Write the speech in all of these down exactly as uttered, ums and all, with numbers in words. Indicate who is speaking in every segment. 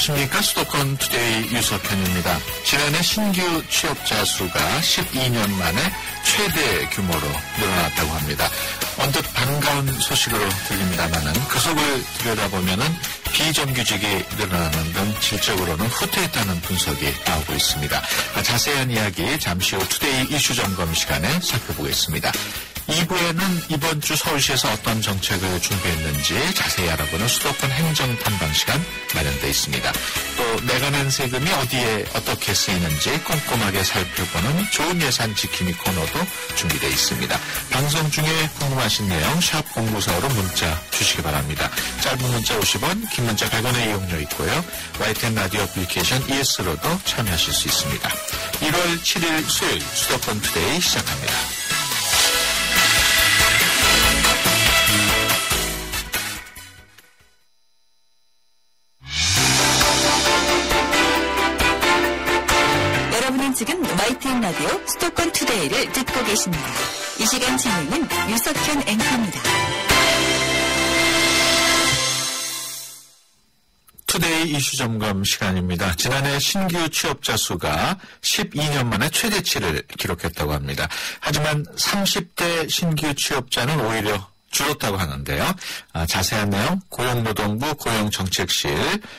Speaker 1: 안녕하십니까. 수도권 투데이 유석현입니다. 지난해 신규 취업자 수가 십이 년 만에 최대 규모로 늘어났다고 합니다. 언뜻 반가운 소식으로 들립니다만은 그 속을 들여다보면은 비정규직이 늘어나는 등 질적으로는 후퇴했다는 분석이 나오고 있습니다. 자세한 이야기 잠시 후 투데이 이슈 점검 시간에 살펴보겠습니다. 이 부에는 이번 주 서울시에서 어떤 정책을 준비했는지 자세히 알아보는 수도권 행정 탐방 시간 마련되어 있습니다. 또 내가 낸 세금이 어디에 어떻게 쓰이는지 꼼꼼하게 살펴보는 좋은 예산 지킴이 코너도 준비되어 있습니다. 방송 중에 궁금하신 내용 샵 공구사오로 문자 주시기 바랍니다. 짧은 문자 오십 원, 긴 문자 백 원의 이용료 있고요. 와이티엔 라디오 애플리케이션 이에스로도 참여하실 수 있습니다. 일월 칠일 수요일 수도권 투데이 시작합니다.
Speaker 2: 지금 와이티엔 라디오 수도권 투데이를 듣고 계십니다. 이 시간 진행은 유석현 앵커입니다.
Speaker 1: 투데이 이슈 점검 시간입니다. 지난해 신규 취업자 수가 십이 년 만에 최대치를 기록했다고 합니다. 하지만 삼십 대 신규 취업자는 오히려 줄었다고 하는데요. 아, 자세한 내용 고용노동부 고용정책실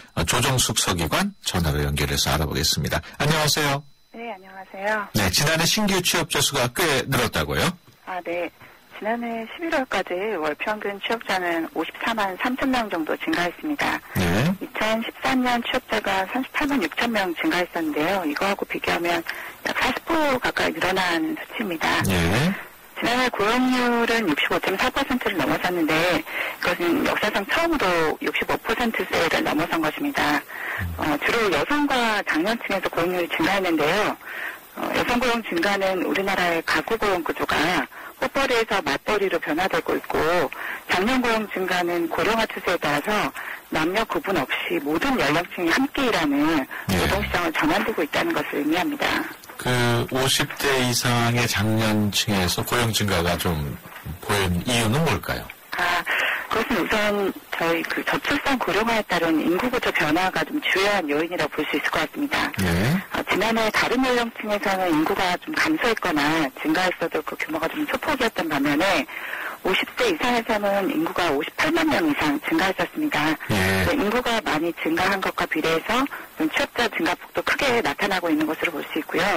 Speaker 1: 조정숙 서기관 전화로 연결해서 알아보겠습니다. 안녕하세요.
Speaker 3: 네, 안녕하세요.
Speaker 1: 네, 지난해 신규 취업자 수가 꽤 늘었다고요?
Speaker 3: 아, 네. 지난해 십일월까지 월 평균 취업자는 오십사만 삼천 명 정도 증가했습니다.
Speaker 1: 네.
Speaker 3: 이천십삼 년 취업자가 삼십팔만 육천 명 증가했었는데요. 이거하고 비교하면 약 사십 퍼센트 가까이 늘어난 수치입니다.
Speaker 1: 네.
Speaker 3: 지난해 고용률은 육십오 점 사 퍼센트를 넘어섰는데 이것은 역사상 처음으로 육십오 퍼센트대를 넘어선 것입니다. 어, 주로 여성과 장년층에서 고용률이 증가했는데요. 어, 여성 고용 증가는 우리나라의 가구 고용 구조가 호벌이에서 맞벌이로 변화되고 있고 장년 고용 증가는 고령화 추세에 따라서 남녀 구분 없이 모든 연령층이 함께 일하는
Speaker 1: 네.
Speaker 3: 노동시장을 전환되고 있다는 것을 의미합니다.
Speaker 1: 그 오십 대 이상의 장년층에서 고용 증가가 좀 보인 이유는 뭘까요?
Speaker 3: 아, 그것은 우선 저희 그 저출산 고령화에 따른 인구구조 변화가 좀 주요한 요인이라고 볼 수 있을 것 같습니다.
Speaker 1: 네.
Speaker 3: 어, 지난해 다른 연령층에서는 인구가 좀 감소했거나 증가했어도 그 규모가 좀 소폭이었던 반면에 오십 대 이상에서는 인구가 오십팔만 명 이상 증가했었습니다.
Speaker 1: 네.
Speaker 3: 인구가 많이 증가한 것과 비례해서 좀 취업자 증가폭도 크게 나타나고 있는 것으로 볼 수 있고요.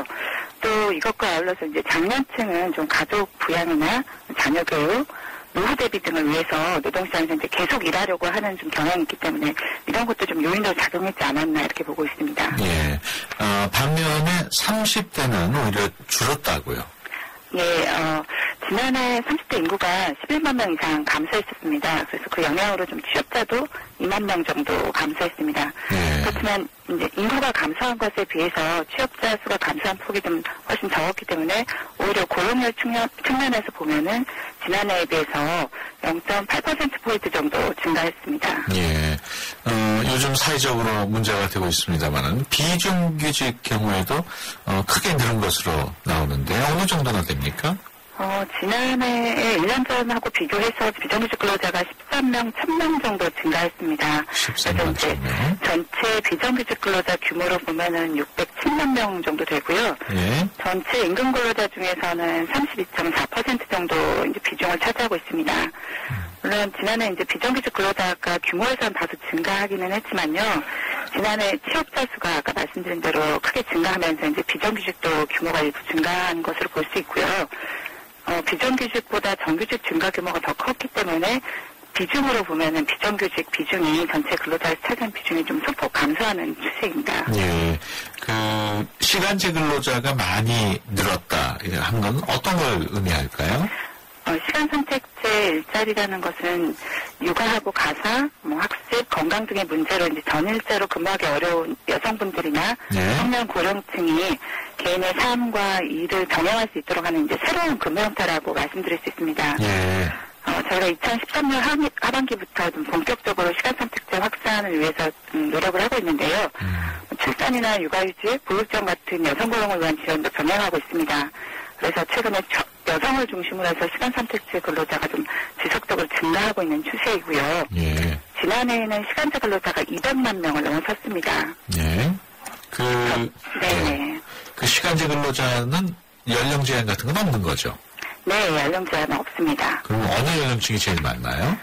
Speaker 3: 또 이것과 아울러서 이제 장년층은 좀 가족 부양이나 자녀 교육, 노후 대비 등을 위해서 노동시장에서 이제 계속 일하려고 하는 좀 경향이 있기 때문에 이런 것도 좀 요인으로 작용했지 않았나 이렇게 보고 있습니다.
Speaker 1: 예. 어, 반면에 삼십 대는 오히려 줄었다고요.
Speaker 3: 예, 어, 지난해 삼십 대 인구가 십일만 명 이상 감소했었습니다. 그래서 그 영향으로 좀 취업자도 이만 명 정도 감소했습니다.
Speaker 1: 네.
Speaker 3: 그렇지만 이제 인구가 감소한 것에 비해서 취업자 수가 감소한 폭이 좀 훨씬 적었기 때문에 오히려 고용률 측면, 측면에서 보면은 지난해에 비해서 영 점 팔 퍼센트 포인트 정도 증가했습니다.
Speaker 1: 예. 어, 요즘 사회적으로 문제가 되고 있습니다만은 비정규직 경우에도 어, 크게 늘은 것으로 나오는데 어느 정도나 됩니까?
Speaker 3: 어, 지난해 일 년 전하고 비교해서 비정규직 근로자가 십삼 명, 천 명 정도 증가했습니다.
Speaker 1: 십삼만 천 명.
Speaker 3: 전체 비정규직 근로자 규모로 보면은 육백칠만 명 정도 되고요.
Speaker 1: 예.
Speaker 3: 전체 임금 근로자 중에서는 삼십이 점 사 퍼센트 정도 이제 비중을 차지하고 있습니다. 물론 지난해 이제 비정규직 근로자가 규모에서는 다소 증가하기는 했지만요. 지난해 취업자 수가 아까 말씀드린 대로 크게 증가하면서 이제 비정규직도 규모가 일부 증가한 것으로 볼 수 있고요. 어, 비정규직보다 정규직 증가 규모가 더 컸기 때문에 비중으로 보면은 비정규직 비중이 전체 근로자에서 차지하는 비중이 좀 소폭 감소하는 추세입니다.
Speaker 1: 예. 그, 시간제 근로자가 많이 늘었다. 한 건 어떤 걸 의미할까요?
Speaker 3: 어, 시간 선택제 일자리라는 것은 육아하고 가사, 뭐 학습, 건강 등의 문제로 이제 전일제로 근무하기 어려운 여성분들이나
Speaker 1: 네.
Speaker 3: 청년 고령층이 개인의 삶과 일을 병행할 수 있도록 하는 이제 새로운 근무 형태라고 말씀드릴 수 있습니다.
Speaker 1: 예.
Speaker 3: 어, 저희가 이천십삼 년 하반기, 하반기부터 좀 본격적으로 시간 선택제 확산을 위해서 좀 노력을 하고 있는데요.
Speaker 1: 음.
Speaker 3: 출산이나 육아휴직, 보육지원 같은 여성 고용을 위한 지원도 병행하고 있습니다. 그래서 최근에 여성을 중심으로 해서 시간 선택제 근로자가 좀 지속적으로 증가하고 있는 추세이고요.
Speaker 1: 예.
Speaker 3: 지난해에는 시간제 근로자가 이백만 명을 넘어섰습니다.
Speaker 1: 네. 그,
Speaker 3: 네.
Speaker 1: 네. 그 시간제 근로자는 연령 제한 같은 건 없는 거죠?
Speaker 3: 네, 연령 제한은 없습니다.
Speaker 1: 그럼 어느 연령층이 제일 많나요?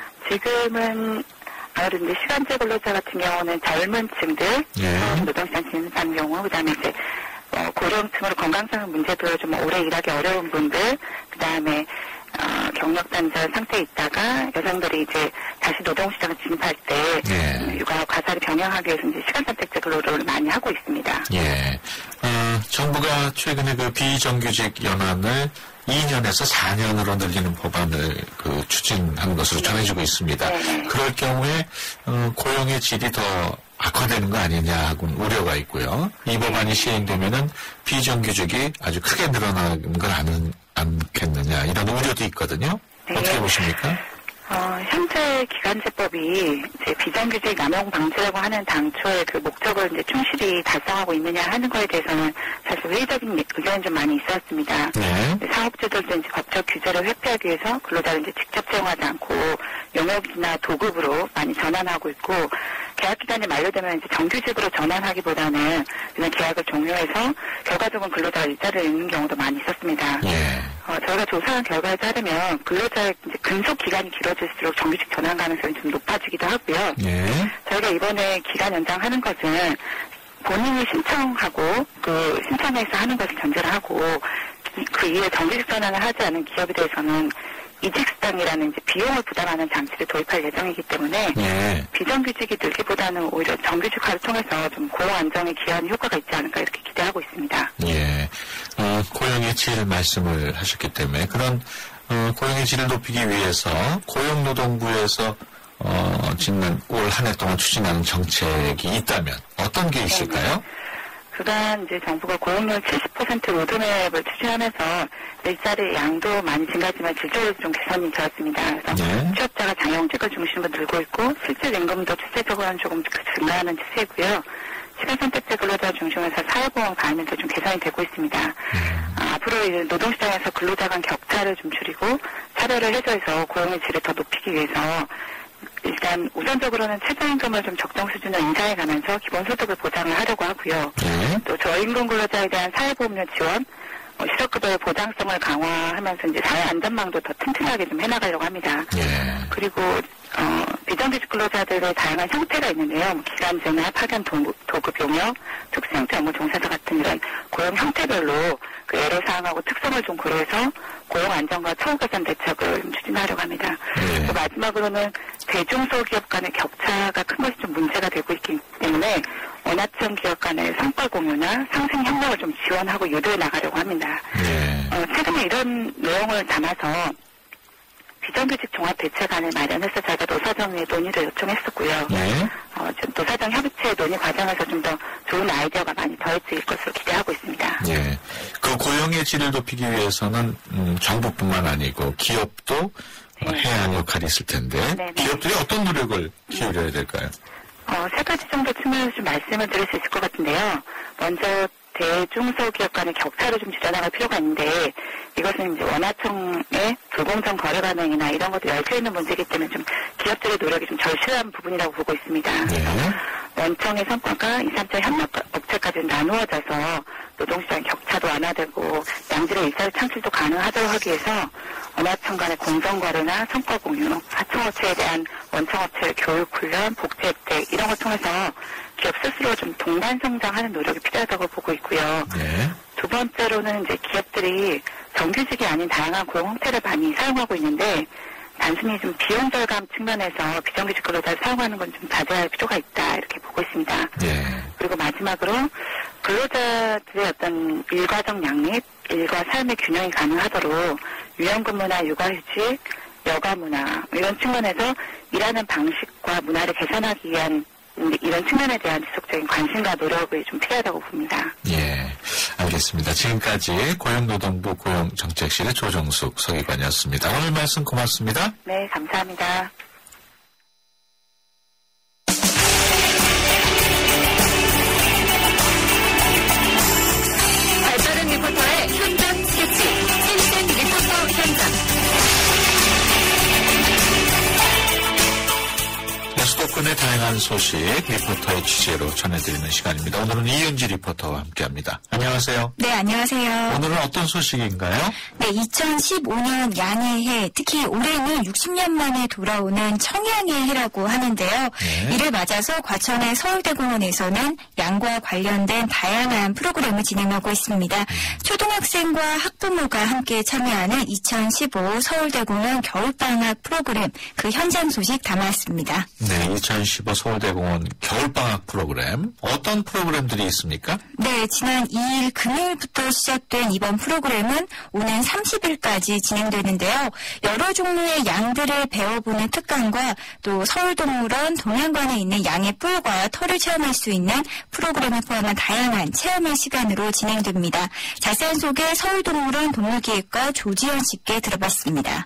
Speaker 3: 지금은 아무래도 이제 시간제 근로자 같은 경우는 젊은 층들,
Speaker 1: 예.
Speaker 3: 노동시장 진입한 경우, 그 다음에 이제 어, 고령층으로 건강상 문제로 좀 오래 일하기 어려운 분들, 그 다음에 어, 경력 단절 상태에 있다가 여성들이 이제 다시 노동시장에 진입할 때
Speaker 1: 예.
Speaker 3: 육아 과사를 병행하기 위해서 이제 시간 선택제 근로를 많이 하고 있습니다.
Speaker 1: 예. 어, 정부가 최근에 그 비정규직 연한을 이 년에서 사 년으로 늘리는 법안을 그 추진하는 것으로
Speaker 3: 네.
Speaker 1: 전해지고 있습니다.
Speaker 3: 네.
Speaker 1: 그럴 경우에 어, 고용의 질이 더 악화되는 거 아니냐 하고는 우려가 있고요. 이 법안이 시행되면은 비정규직이 아주 크게 늘어나는 걸 아는, 않겠느냐 이런 우려도 있거든요.
Speaker 3: 네.
Speaker 1: 어떻게 보십니까?
Speaker 3: 어, 현재 기간제법이 이제 비정규직 남용 방지라고 하는 당초의 그 목적을 이제 충실히 달성하고 있느냐 하는 거에 대해서는 사실 회의적인 의견이 좀 많이 있었습니다.
Speaker 1: 네.
Speaker 3: 사업주들도 이제 법적 규제를 회피하기 위해서 근로자를 이제 직접 채용하지 않고 용역이나 도급으로 많이 전환하고 있고 계약 기간이 만료되면 이제 정규직으로 전환하기보다는 그냥 계약을 종료해서 결과적으로 근로자가 일자리를 잃는 경우도 많이 있었습니다.
Speaker 1: 예.
Speaker 3: 어, 저희가 조사한 결과에 따르면 근로자의 이제 근속 기간이 길어질수록 정규직 전환 가능성이 좀 높아지기도 하고요.
Speaker 1: 예.
Speaker 3: 저희가 이번에 기간 연장하는 것은 본인이 신청하고 그 신청해서 하는 것을 전제를 하고 그 이후에 정규직 전환을 하지 않은 기업에 대해서는 이직수당이라는 이제 비용을 부담하는 장치를 도입할 예정이기 때문에
Speaker 1: 예.
Speaker 3: 비정규직이 늘기보다는 오히려 정규직화를 통해서 좀 고용 안정에 기여하는 효과가 있지 않을까 이렇게 기대하고 있습니다.
Speaker 1: 예. 어, 고용의 질 말씀을 하셨기 때문에 그런 어, 고용의 질을 높이기 위해서 고용노동부에서 어, 지난 올 한 해 동안 추진하는 정책이 있다면 어떤 게 있을까요?
Speaker 3: 그간 이제 정부가 고용률 칠십 퍼센트 로드맵을 추진하면서 일자리 양도 많이 증가하지만 질적으로 좀 개선이 되었습니다. 그래서
Speaker 1: 네.
Speaker 3: 취업자가 장형직을 중심으로 늘고 있고 실질 임금도 추세적으로는 조금 증가하는 추세고요. 시간 선택제 근로자 중심에서 사회보험 가입률도 좀 개선이 되고 있습니다.
Speaker 1: 음.
Speaker 3: 아, 앞으로 이제 노동시장에서 근로자 간 격차를 좀 줄이고 차별을 해소해서 고용의 질을 더 높이기 위해서 일단 우선적으로는 최저임금을 좀 적정 수준으로 인상해가면서 기본소득을 보장을 하려고 하고요.
Speaker 1: 네.
Speaker 3: 또 저임금 근로자에 대한 사회보험료 지원, 어, 실업급여의 보장성을 강화하면서 이제 사회 안전망도 더 튼튼하게 좀 해나가려고 합니다.
Speaker 1: 예.
Speaker 3: 그리고 어, 비정규직 근로자들의 다양한 형태가 있는데요. 뭐 기간제나 파견 도급, 도급 용역, 특수형태 업무 종사자 같은 이런 고용 형태별로 그 애로사항하고 특성을 좀 고려해서 고용 안정과 처우 개선 대책을 좀 추진하려고 합니다.
Speaker 1: 네.
Speaker 3: 또 마지막으로는 대중소기업 간의 격차가 큰 것이 좀 문제가 되고 있기 때문에 원하청 기업 간의 성과 공유나 상생 협력을 좀 지원하고 유도해 나가려고 합니다.
Speaker 1: 네.
Speaker 3: 어, 최근에 이런 내용을 담아서 비정규직 종합대책안을 마련해서 저희가 노사정에 논의를 요청했었고요.
Speaker 1: 네.
Speaker 3: 어, 지금 노사정 협의체 논의 과정에서 좀 더 좋은 아이디어가 많이 더해질 것으로 기대하고 있습니다.
Speaker 1: 예. 그 고용의 질을 높이기 위해서는 음, 정부뿐만 아니고 기업도 어,
Speaker 3: 네.
Speaker 1: 해야 할 역할이 있을 텐데
Speaker 3: 네네.
Speaker 1: 기업들이 어떤 노력을 기울여야 될까요?
Speaker 3: 어, 세 가지 정도 측면에서 좀 말씀을 드릴 수 있을 것 같은데요. 먼저 대중소기업 간의 격차를 좀 줄여나갈 필요가 있는데 이것은 이제 원하청의 불공정 거래 반응이나 이런 것들이 얽혀있는 문제이기 때문에 좀 기업들의 노력이 좀 절실한 부분이라고 보고 있습니다.
Speaker 1: 네.
Speaker 3: 원청의 성과가 이, 삼 차 협력 업체까지 나누어져서 노동시장 격차도 완화되고 양질의 일자리 창출도 가능하도록 하기 위해서 원하청 간의 공정거래나 성과 공유, 하청업체에 대한 원청업체의 교육, 훈련, 복지 혜택 이런 걸 통해서 기업 스스로 좀 동반 성장하는 노력이 필요하다고 보고 있고요.
Speaker 1: 네.
Speaker 3: 두 번째로는 이제 기업들이 정규직이 아닌 다양한 고용 형태를 많이 사용하고 있는데 단순히 좀 비용 절감 측면에서 비정규직 근로자를 사용하는 건 좀 자제할 필요가 있다 이렇게 보고 있습니다.
Speaker 1: 네.
Speaker 3: 그리고 마지막으로 근로자들의 어떤 일과적 양립, 일과 삶의 균형이 가능하도록 유연근무나 육아휴직, 여가문화 이런 측면에서 일하는 방식과 문화를 개선하기 위한 이런 측면에 대한 지속적인 관심과 노력이 좀 필요하다고 봅니다.
Speaker 1: 예, 알겠습니다. 지금까지 고용노동부 고용정책실의 조정숙 서기관이었습니다. 오늘 말씀 고맙습니다.
Speaker 3: 네, 감사합니다.
Speaker 2: 발빠른 리포터의 현장 스케치, 일생 리포터 현장.
Speaker 1: 수도권 다양한 소식 리포터의 취재로 전해드리는 시간입니다. 오늘은 이은지 리포터와 함께합니다. 안녕하세요.
Speaker 2: 네, 안녕하세요.
Speaker 1: 오늘은 어떤 소식인가요?
Speaker 2: 네, 이천십오 년 양의 해, 특히 올해는 육십 년 만에 돌아오는 청양의 해라고 하는데요.
Speaker 1: 네.
Speaker 2: 이를 맞아서 과천의 서울대공원에서는 양과 관련된 다양한 프로그램을 진행하고 있습니다. 음. 초등학생과 학부모가 함께 참여하는 이천십오 서울대공원 겨울방학 프로그램, 그 현장 소식 담았습니다.
Speaker 1: 네, 이천십오 서울대공원 겨울방학 프로그램, 어떤 프로그램들이 있습니까?
Speaker 2: 네, 지난 이 일 금요일부터 시작된 이번 프로그램은 오는 삼십 일까지 진행되는데요. 여러 종류의 양들을 배워보는 특강과 또 서울동물원 동양관에 있는 양의 뿔과 털을 체험할 수 있는 프로그램을 포함한 다양한 체험의 시간으로 진행됩니다. 자세한 소개 서울동물원 동물기획과 조지현 씨께 들어봤습니다.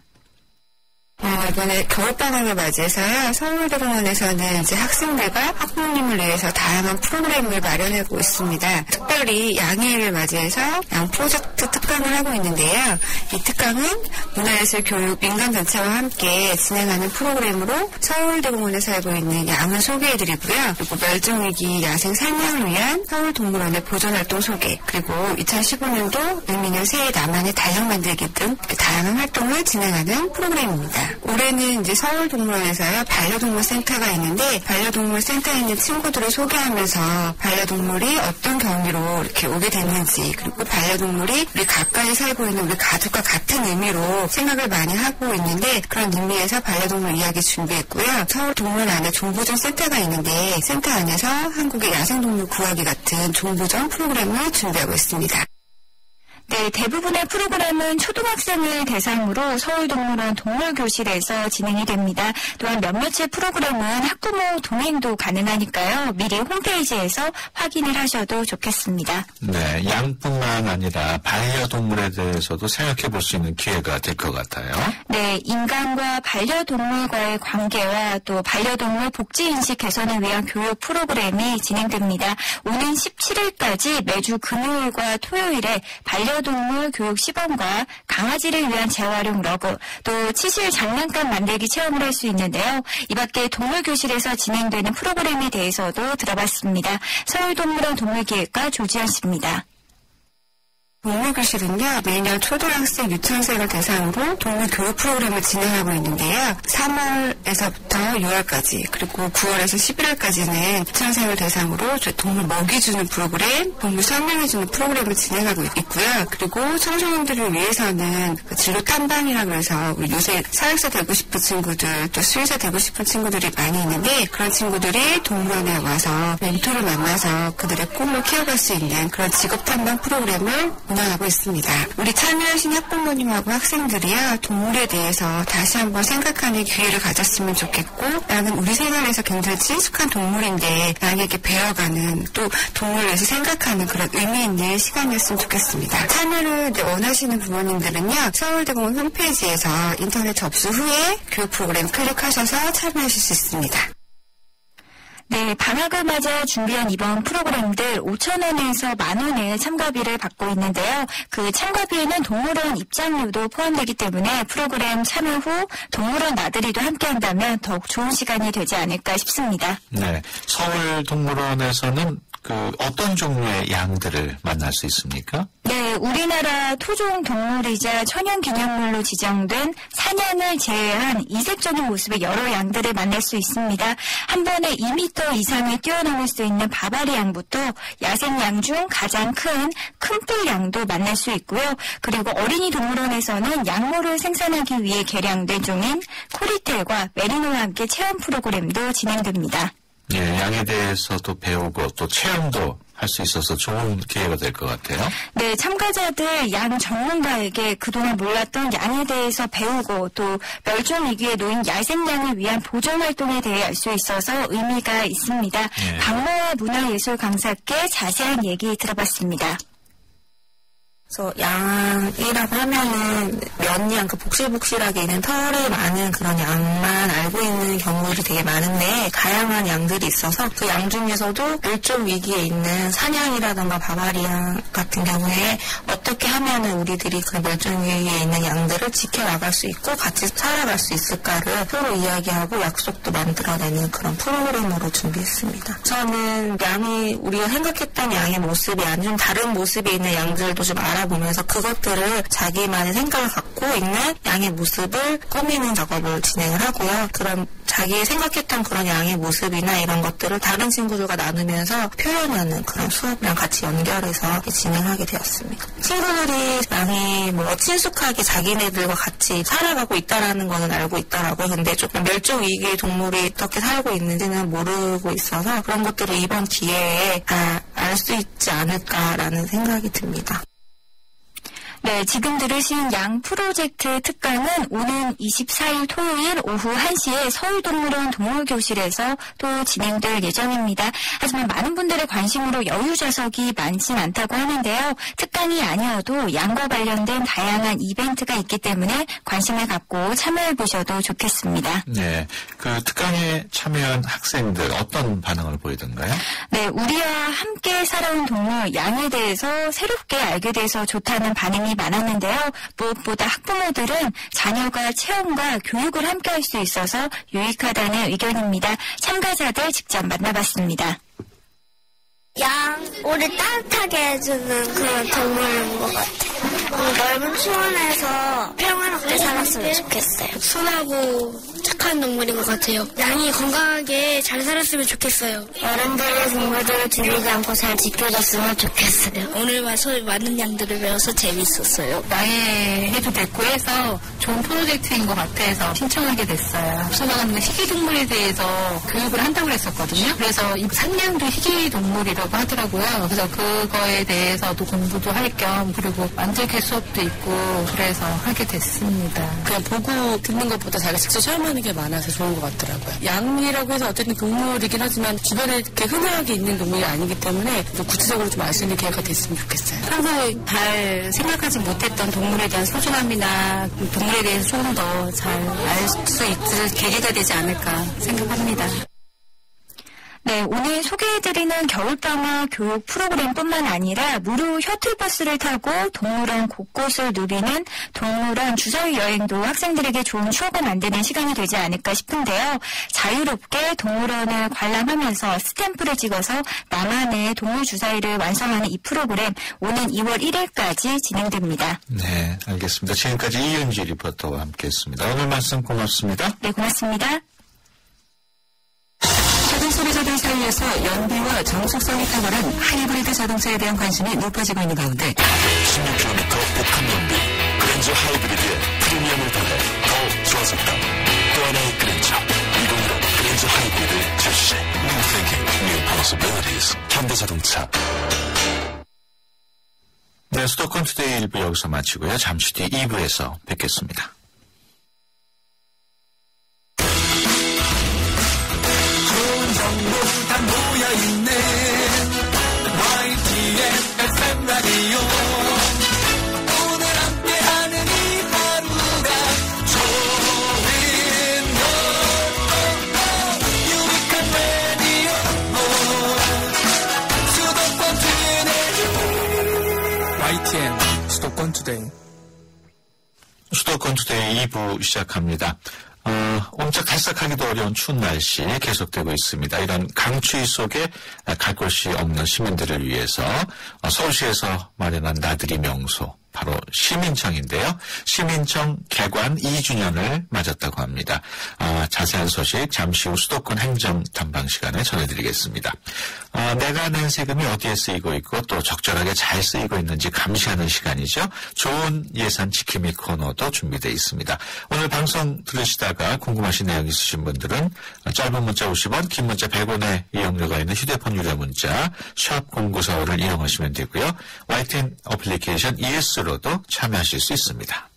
Speaker 4: 어, 이번에 겨울방학을 맞이해서요, 서울대공원에서는 이제 학생들과 학부모님을 위해서 다양한 프로그램을 마련하고 있습니다. 특별히 양해를 맞이해서 양 프로젝트 특강을 하고 있는데요. 이 특강은 문화예술 교육 민간단체와 함께 진행하는 프로그램으로 서울대공원에 살고 있는 양을 소개해드리고요. 그리고 멸종위기 야생 산양을 위한 서울동물원의 보존활동 소개, 그리고 이천십오 년도 의미는 새해 나만의 달력 만들기 등 다양한 활동을 진행하는 프로그램입니다. 올해는 이제 서울동물원에서요, 반려동물 센터가 있는데, 반려동물 센터에 있는 친구들을 소개하면서 반려동물이 어떤 경위로 이렇게 오게 됐는지, 그리고 반려동물이 우리 가까이 살고 있는 우리 가족과 같은 의미로 생각을 많이 하고 있는데, 그런 의미에서 반려동물 이야기 준비했고요. 서울동물원 안에 종보전 센터가 있는데, 센터 안에서 한국의 야생동물 구하기 같은 종보전 프로그램을 준비하고 있습니다.
Speaker 2: 네, 대부분의 프로그램은 초등학생을 대상으로 서울동물원 동물교실에서 진행이 됩니다. 또한 몇몇의 프로그램은 학부모 동행도 가능하니까요. 미리 홈페이지에서 확인을 하셔도 좋겠습니다.
Speaker 1: 네, 양뿐만 아니라 반려동물에 대해서도 생각해 볼 수 있는 기회가 될 것 같아요.
Speaker 2: 네, 인간과 반려동물과의 관계와 또 반려동물 복지인식 개선을 위한 교육 프로그램이 진행됩니다. 오는 십칠 일까지 매주 금요일과 토요일에 반려 동물 교육 시범과 강아지를 위한 재활용 러그, 또 치실 장난감 만들기 체험을 할 수 있는데요. 이 밖에 동물교실에서 진행되는 프로그램에 대해서도 들어봤습니다. 서울동물원 동물기획과 조지현 씨입니다.
Speaker 4: 동물교실은요, 매년 초등학생, 유치원생을 대상으로 동물 교육 프로그램을 진행하고 있는데요. 삼월에서부터 유월까지, 그리고 구월에서 십일월까지는 유치원생을 대상으로 동물 먹이주는 프로그램, 동물 설명해주는 프로그램을 진행하고 있고요. 그리고 청소년들을 위해서는 진로 탐방이라고 해서 우리 요새 사육사 되고 싶은 친구들, 또 수의사 되고 싶은 친구들이 많이 있는데, 그런 친구들이 동물원에 와서 멘토를 만나서 그들의 꿈을 키워갈 수 있는 그런 직업 탐방 프로그램을 운영하고 있습니다. 우리 참여하신 학부모님하고 학생들이요, 동물에 대해서 다시 한번 생각하는 기회를 가졌으면 좋겠고, 양은 우리 생활에서 굉장히 친숙한 동물인데 양에게 배워가는, 또 동물에 대해서 생각하는 그런 의미 있는 시간이었으면 좋겠습니다. 참여를 원하시는 부모님들은요, 서울대공원 홈페이지에서 인터넷 접수 후에 교육 프로그램 클릭하셔서 참여하실 수 있습니다.
Speaker 2: 네, 방학을 맞아 준비한 이번 프로그램들 오천 원에서 만 원의 참가비를 받고 있는데요. 그 참가비에는 동물원 입장료도 포함되기 때문에 프로그램 참여 후 동물원 나들이도 함께한다면 더욱 좋은 시간이 되지 않을까 싶습니다.
Speaker 1: 네, 서울동물원에서는 그 어떤 종류의 양들을 만날 수 있습니까?
Speaker 2: 네, 우리나라 토종 동물이자 천연기념물로 지정된 사냥을 제외한 이색적인 모습의 여러 양들을 만날 수 있습니다. 한 번에 이 미터 이상을 뛰어넘을 수 있는 바바리 양부터 야생양 중 가장 큰 큰뿔 양도 만날 수 있고요. 그리고 어린이 동물원에서는 양모를 생산하기 위해 개량된 종인 코리텔과 메리노와 함께 체험 프로그램도 진행됩니다.
Speaker 1: 예, 양에 대해서도 배우고 또 체험도 할 수 있어서 좋은 기회가 될 것 같아요.
Speaker 2: 네, 참가자들 양 전문가에게 그동안 몰랐던 양에 대해서 배우고 또 멸종 위기에 놓인 야생양을 위한 보존 활동에 대해 알 수 있어서 의미가 있습니다. 네. 박모아 문화예술 강사께 자세한 얘기 들어봤습니다.
Speaker 4: 그래서 양이라고 하면은 면양, 그 복실복실하게 있는 털이 많은 그런 양만 알고 있는 경우들이 되게 많은데 다양한 양들이 있어서 그 양 중에서도 멸종 위기에 있는 사냥이라든가 바바리안 같은 경우에 어떻게 하면은 우리들이 그 멸종 위기에 있는 양들을 지켜나갈 수 있고 같이 살아갈 수 있을까를 서로 이야기하고 약속도 만들어내는 그런 프로그램으로 준비했습니다. 저는 양이 우리가 생각했던 양의 모습이 아닌 다른 모습이 있는 양들도 좀 알아 알아보면서 그것들을 자기만의 생각을 갖고 있는 양의 모습을 꾸미는 작업을 진행을 하고요. 그런 자기 생각했던 그런 양의 모습이나 이런 것들을 다른 친구들과 나누면서 표현하는 그런 수업이랑 같이 연결해서 진행하게 되었습니다. 친구들이 양이 뭐 친숙하게 자기네들과 같이 살아가고 있다라는 거는 알고 있더라고요. 근데 조금 멸종 위기의 동물이 어떻게 살고 있는지는 모르고 있어서 그런 것들을 이번 기회에 다 알 수 있지 않을까라는 생각이 듭니다.
Speaker 2: 네, 지금 들으신 양 프로젝트 특강은 오는 이십사일 토요일 오후 한 시에 서울동물원 동물교실에서 또 진행될 예정입니다. 하지만 많은 분들의 관심으로 여유 좌석이 많진 않다고 하는데요. 특강이 아니어도 양과 관련된 다양한 이벤트가 있기 때문에 관심을 갖고 참여해 보셔도 좋겠습니다.
Speaker 1: 네, 그 특강에 참여한 학생들 어떤 반응을 보이던가요?
Speaker 2: 네, 우리와 함께 살아온 동물 양에 대해서 새롭게 알게 돼서 좋다는 반응이 많았는데요. 무엇보다 학부모들은 자녀가 체험과 교육을 함께 할 수 있어서 유익하다는 의견입니다. 참가자들 직접 만나봤습니다.
Speaker 5: 양을 따뜻하게 해주는 그런 동물인 것 같아요. 넓은 초원에서 평화롭게 살았으면 좋겠어요.
Speaker 6: 순하고 착한 동물인 것 같아요. 양이 건강하게 잘 살았으면 좋겠어요.
Speaker 5: 어른들의 동물들을 죽이지 않고 잘 지켜줬으면 좋겠어요.
Speaker 6: 오늘 와서 많은 양들을 배워서 재밌었어요.
Speaker 7: 나해도 됐고 해서 좋은 프로젝트인 것 같아서 신청하게 됐어요. 앞서나가는 희귀동물에 대해서 교육을 한다고 했었거든요. 그래서 이 산양도 희귀동물이라고 하더라고요. 그래서 그거에 대해서도 공부도 할 겸 그리고 만들기 수업도 있고 그래서 하게 됐습니다.
Speaker 8: 그냥 보고 듣는 것보다 자기가 직접 체험하는 게 많아서 좋은 것 같더라고요. 양이라고 해서 어쨌든 동물이긴 하지만 주변에 이렇게 흔하게 있는 동물이 아니기 때문에 구체적으로 좀 알 수 있는 기회가 됐으면 좋겠어요.
Speaker 7: 평소에 잘 생각하지 못했던 동물에 대한 소중함이나 동물에 대해서 조금 더 잘 알 수 있을 계기가 되지 않을까 생각합니다.
Speaker 2: 네, 오늘 소개해드리는 겨울방학 교육 프로그램뿐만 아니라 무료 셔틀버스를 타고 동물원 곳곳을 누비는 동물원 주서위 여행도 학생들에게 좋은 추억을 만드는 시간이 되지 않을까 싶은데요. 자유롭게 동물원을 관람하면서 스탬프를 찍어서 나만의 동물 주사위를 완성하는 이 프로그램 오는 이월 일일까지 진행됩니다.
Speaker 1: 네, 알겠습니다. 지금까지 이윤지 리포터와 함께했습니다. 오늘 말씀 고맙습니다.
Speaker 2: 네, 고맙습니다.
Speaker 9: 최근 소비자들 사이에서 연비와 정숙성이 탁월한 하이브리드 자동차에 대한 관심이 높아지고 있는 가운데
Speaker 10: 십육 킬로미터 복합 연비 그랜저 하이브리드에 프리미엄을 더해 더 좋아졌다. 또 하나의 그랜저 이천십오 그랜저 하이브리드 출시. New thinking, new possibilities. 현대자동차.
Speaker 1: 네, 수도권 투데이 일 부 여기서 마치고요. 잠시 뒤 이 부에서 뵙겠습니다.
Speaker 11: 다 모여있는 와이티엔 에프엠 라디오 오늘 함께하는 이 하루가 좋은 걸 유익한 라디오 수도권 투데이 와이티엔 수도권 투데이
Speaker 1: 수도권 투데이 이 부 시작합니다. 어, 옴짝달싹하기도 어려운 추운 날씨 계속되고 있습니다. 이런 강추위 속에 갈 곳이 없는 시민들을 위해서 서울시에서 마련한 나들이 명소 바로 시민청인데요. 시민청 개관 이 주년을 맞았다고 합니다. 아, 자세한 소식 잠시 후 수도권 행정 탐방 시간에 전해드리겠습니다. 아, 내가 낸 세금이 어디에 쓰이고 있고 또 적절하게 잘 쓰이고 있는지 감시하는 시간이죠. 좋은 예산 지킴이 코너도 준비되어 있습니다. 오늘 방송 들으시다가 궁금하신 내용 있으신 분들은 짧은 문자 오십 원, 긴 문자 백 원의 이용료가 있는 휴대폰 유료 문자 샵 공구사오를 이용하시면 되고요. 와이티엔 어플리케이션 이에스 로도 참여하실 수 있습니다.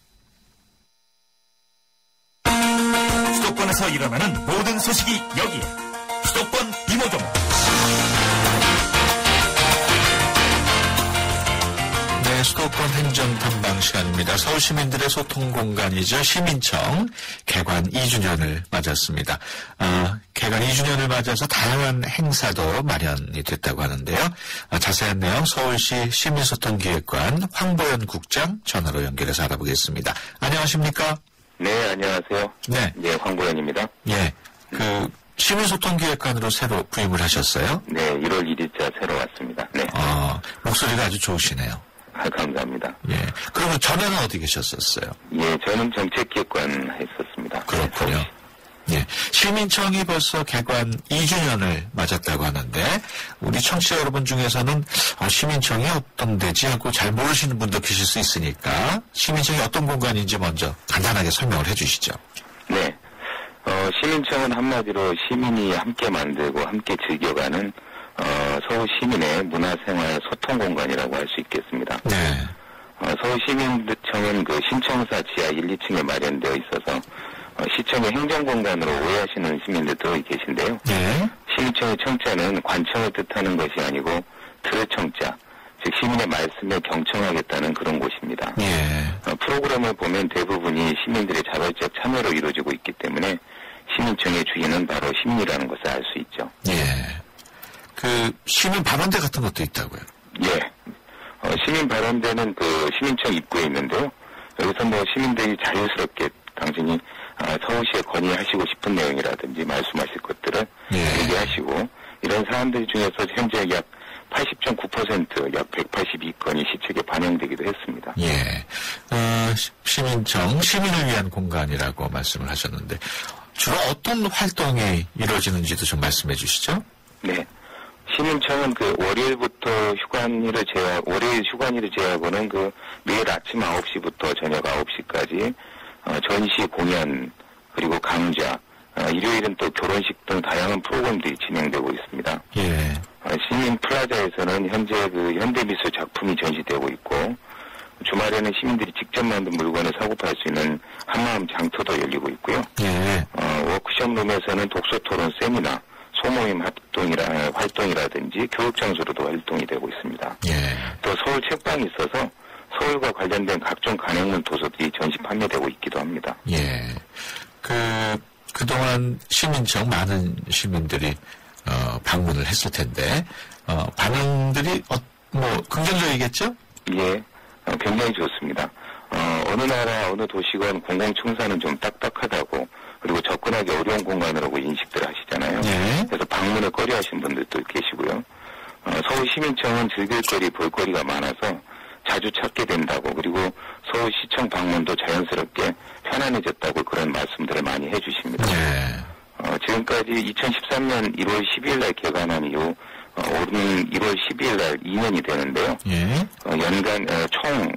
Speaker 12: 수도권에서 일어나는 모든 소식이 여기에 수도권 이모종.
Speaker 1: 네, 네, 수도권 행정탐방 시간입니다. 서울 시민들의 소통 공간이죠. 시민청 개관 이 주년을 맞았습니다. 어, 개관 이 주년을 맞아서 다양한 행사도 마련이 됐다고 하는데요. 어, 자세한 내용 서울시 시민소통기획관 황보연 국장 전화로 연결해서 알아보겠습니다. 안녕하십니까?
Speaker 13: 네, 안녕하세요.
Speaker 1: 네.
Speaker 13: 네, 황보연입니다.
Speaker 1: 예. 그, 시민소통기획관으로 새로 부임을 하셨어요?
Speaker 13: 네, 일월 일일자 새로 왔습니다. 네.
Speaker 1: 어, 목소리가 아주 좋으시네요.
Speaker 13: 아, 감사합니다.
Speaker 1: 예. 그러면 전에는 어디 계셨었어요?
Speaker 13: 예, 저는 정책기획관 했었습니다.
Speaker 1: 그렇군요. 예. 시민청이 벌써 개관 이 주년을 맞았다고 하는데, 우리 청취자 여러분 중에서는 어, 시민청이 어떤 데지 하고 잘 모르시는 분도 계실 수 있으니까, 시민청이 어떤 공간인지 먼저 간단하게 설명을 해 주시죠.
Speaker 13: 네. 어, 시민청은 한마디로 시민이 함께 만들고 함께 즐겨가는 어, 서울 시민의 문화생활 소통 공간이라고 할 수 있겠습니다.
Speaker 1: 네.
Speaker 13: 어, 서울 시민청은 그 신청사 지하 일, 이 층에 마련되어 있어서 어, 시청의 행정공간으로 오해하시는 시민들도 계신데요.
Speaker 1: 네.
Speaker 13: 시민청의 청자는 관청을 뜻하는 것이 아니고 들을 청자, 즉 시민의 말씀에 경청하겠다는 그런 곳입니다.
Speaker 1: 예.
Speaker 13: 어, 프로그램을 보면 대부분이 시민들의 자발적 참여로 이루어지고 있기 때문에 시민청의 주인은 바로 시민이라는 것을 알 수 있죠.
Speaker 1: 예. 그 시민 발언대 같은 것도 있다고요?
Speaker 13: 예. 어, 시민 발언대는 그 시민청 입구에 있는데요. 여기서 뭐 시민들이 자유스럽게 당신이 어, 서울시에 건의하시고 싶은 내용이라든지 말씀하실 것들을
Speaker 1: 예.
Speaker 13: 얘기하시고 이런 사안들 중에서 현재 약 팔십 점 구 퍼센트 약 백팔십이 건이 시책에 반영되기도 했습니다.
Speaker 1: 예. 어, 시민청, 시민을 위한 공간이라고 말씀을 하셨는데 주로 어떤 활동이 이루어지는지도 좀 말씀해 주시죠.
Speaker 13: 네. 시민청은 그 월요일부터 휴관일을 제외, 월요일 휴관일을 제외하고는 그 매일 아침 아홉 시부터 저녁 아홉 시까지 어, 전시 공연 그리고 강좌, 어, 일요일은 또 결혼식 등 다양한 프로그램들이 진행되고 있습니다.
Speaker 1: 예.
Speaker 13: 어, 시민 플라자에서는 현재 그 현대미술 작품이 전시되고 있고 주말에는 시민들이 직접 만든 물건을 사고 팔 수 있는 한마음 장터도 열리고 있고요.
Speaker 1: 예.
Speaker 13: 어, 워크숍룸에서는 독서토론 세미나, 소모임 활동이라, 활동이라든지 교육장소로도 활동이 되고 있습니다.
Speaker 1: 예.
Speaker 13: 또 서울 책방이 있어서 서울과 관련된 각종 간행문 도서들이 전시 판매되고 있기도 합니다.
Speaker 1: 예. 그, 그동안 시민청 많은 시민들이, 어, 방문을 했을 텐데, 어, 반응들이, 어, 뭐, 긍정적이겠죠?
Speaker 13: 예. 어, 굉장히 좋습니다. 어, 어느 나라, 어느 도시건 공공청사는 좀 딱딱하다고, 그리고 접근하기 어려운 공간이라고 인식들 하시잖아요.
Speaker 1: 예.
Speaker 13: 그래서 방문을 꺼려 하신 분들도 계시고요. 어, 서울 시민청은 즐길거리, 볼거리가 많아서 자주 찾게 된다고, 그리고 서울시청 방문도 자연스럽게 편안해졌다고 그런 말씀들을 많이 해주십니다.
Speaker 1: 예.
Speaker 13: 어, 지금까지 이천십삼 년 일월 십이일 날 개관한 이후 어, 오는 일월 십이일 날 이 년이 되는데요.
Speaker 1: 예.
Speaker 13: 어, 연간 어, 총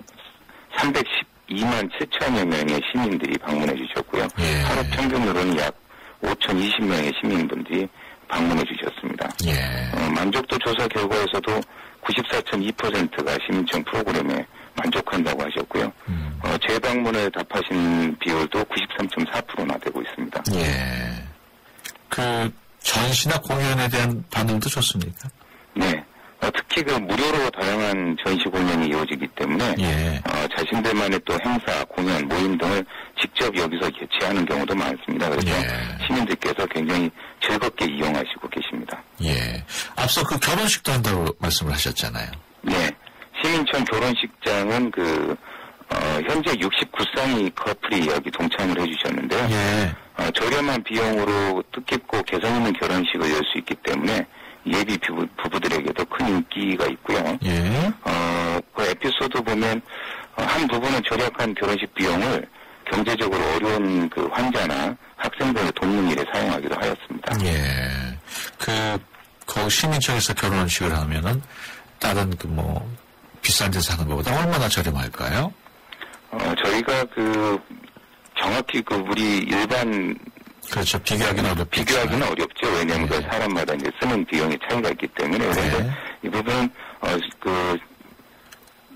Speaker 13: 삼백십이만 칠천여 명의 시민들이 방문해 주셨고요.
Speaker 1: 예.
Speaker 13: 하루 평균으로는 약 오천이십 명의 시민분들이 방문해 주셨습니다.
Speaker 1: 예.
Speaker 13: 어, 만족도 조사 결과에서도 구십사 점 이 퍼센트가 시민청 프로그램에 만족한다고 하셨고요.
Speaker 1: 음.
Speaker 13: 어, 재방문을 답하신 비율도 구십삼 점 사 퍼센트나 되고 있습니다.
Speaker 1: 예. 그, 전시나 공연에 대한 반응도 좋습니까?
Speaker 13: 네. 어, 특히 그 무료로 다양한 전시 공연이 이루어지기 때문에
Speaker 1: 예.
Speaker 13: 어, 자신들만의 또 행사, 공연, 모임 등을 직접 여기서 개최하는 경우도 많습니다. 그래서
Speaker 1: 예.
Speaker 13: 시민들께서 굉장히 즐겁게 이용하시고 계십니다.
Speaker 1: 예. 앞서 그 결혼식도 한다고 말씀을 하셨잖아요.
Speaker 13: 네. 시민청 결혼식장은 그 어, 현재 육십구 쌍의 커플이 여기 동참을 해주셨는데요.
Speaker 1: 예.
Speaker 13: 어, 저렴한 비용으로 뜻깊고 개성 있는 결혼식을 열 수 있기 때문에 예비 부부, 부부들에게도 큰 인기가 있고요.
Speaker 1: 예.
Speaker 13: 어, 그 에피소드 보면 어, 한 부부는 절약한 결혼식 비용을 경제적으로 어려운 그 환자나 학생들을 돕는 일에 사용하기도 하였습니다.
Speaker 1: 예. 그, 그 시민청에서 결혼식을 하면은 다른 그 뭐 비싼 데서 하는 것보다 얼마나 저렴할까요?
Speaker 13: 어, 저희가 그 정확히 그 우리 일반
Speaker 1: 그렇죠. 비교하기는 어렵죠.
Speaker 13: 비교하기는 어렵죠. 왜냐하면
Speaker 1: 네.
Speaker 13: 그 사람마다 이제 쓰는 비용이 차이가 있기 때문에. 그런데
Speaker 1: 네.
Speaker 13: 이 부분은 어, 그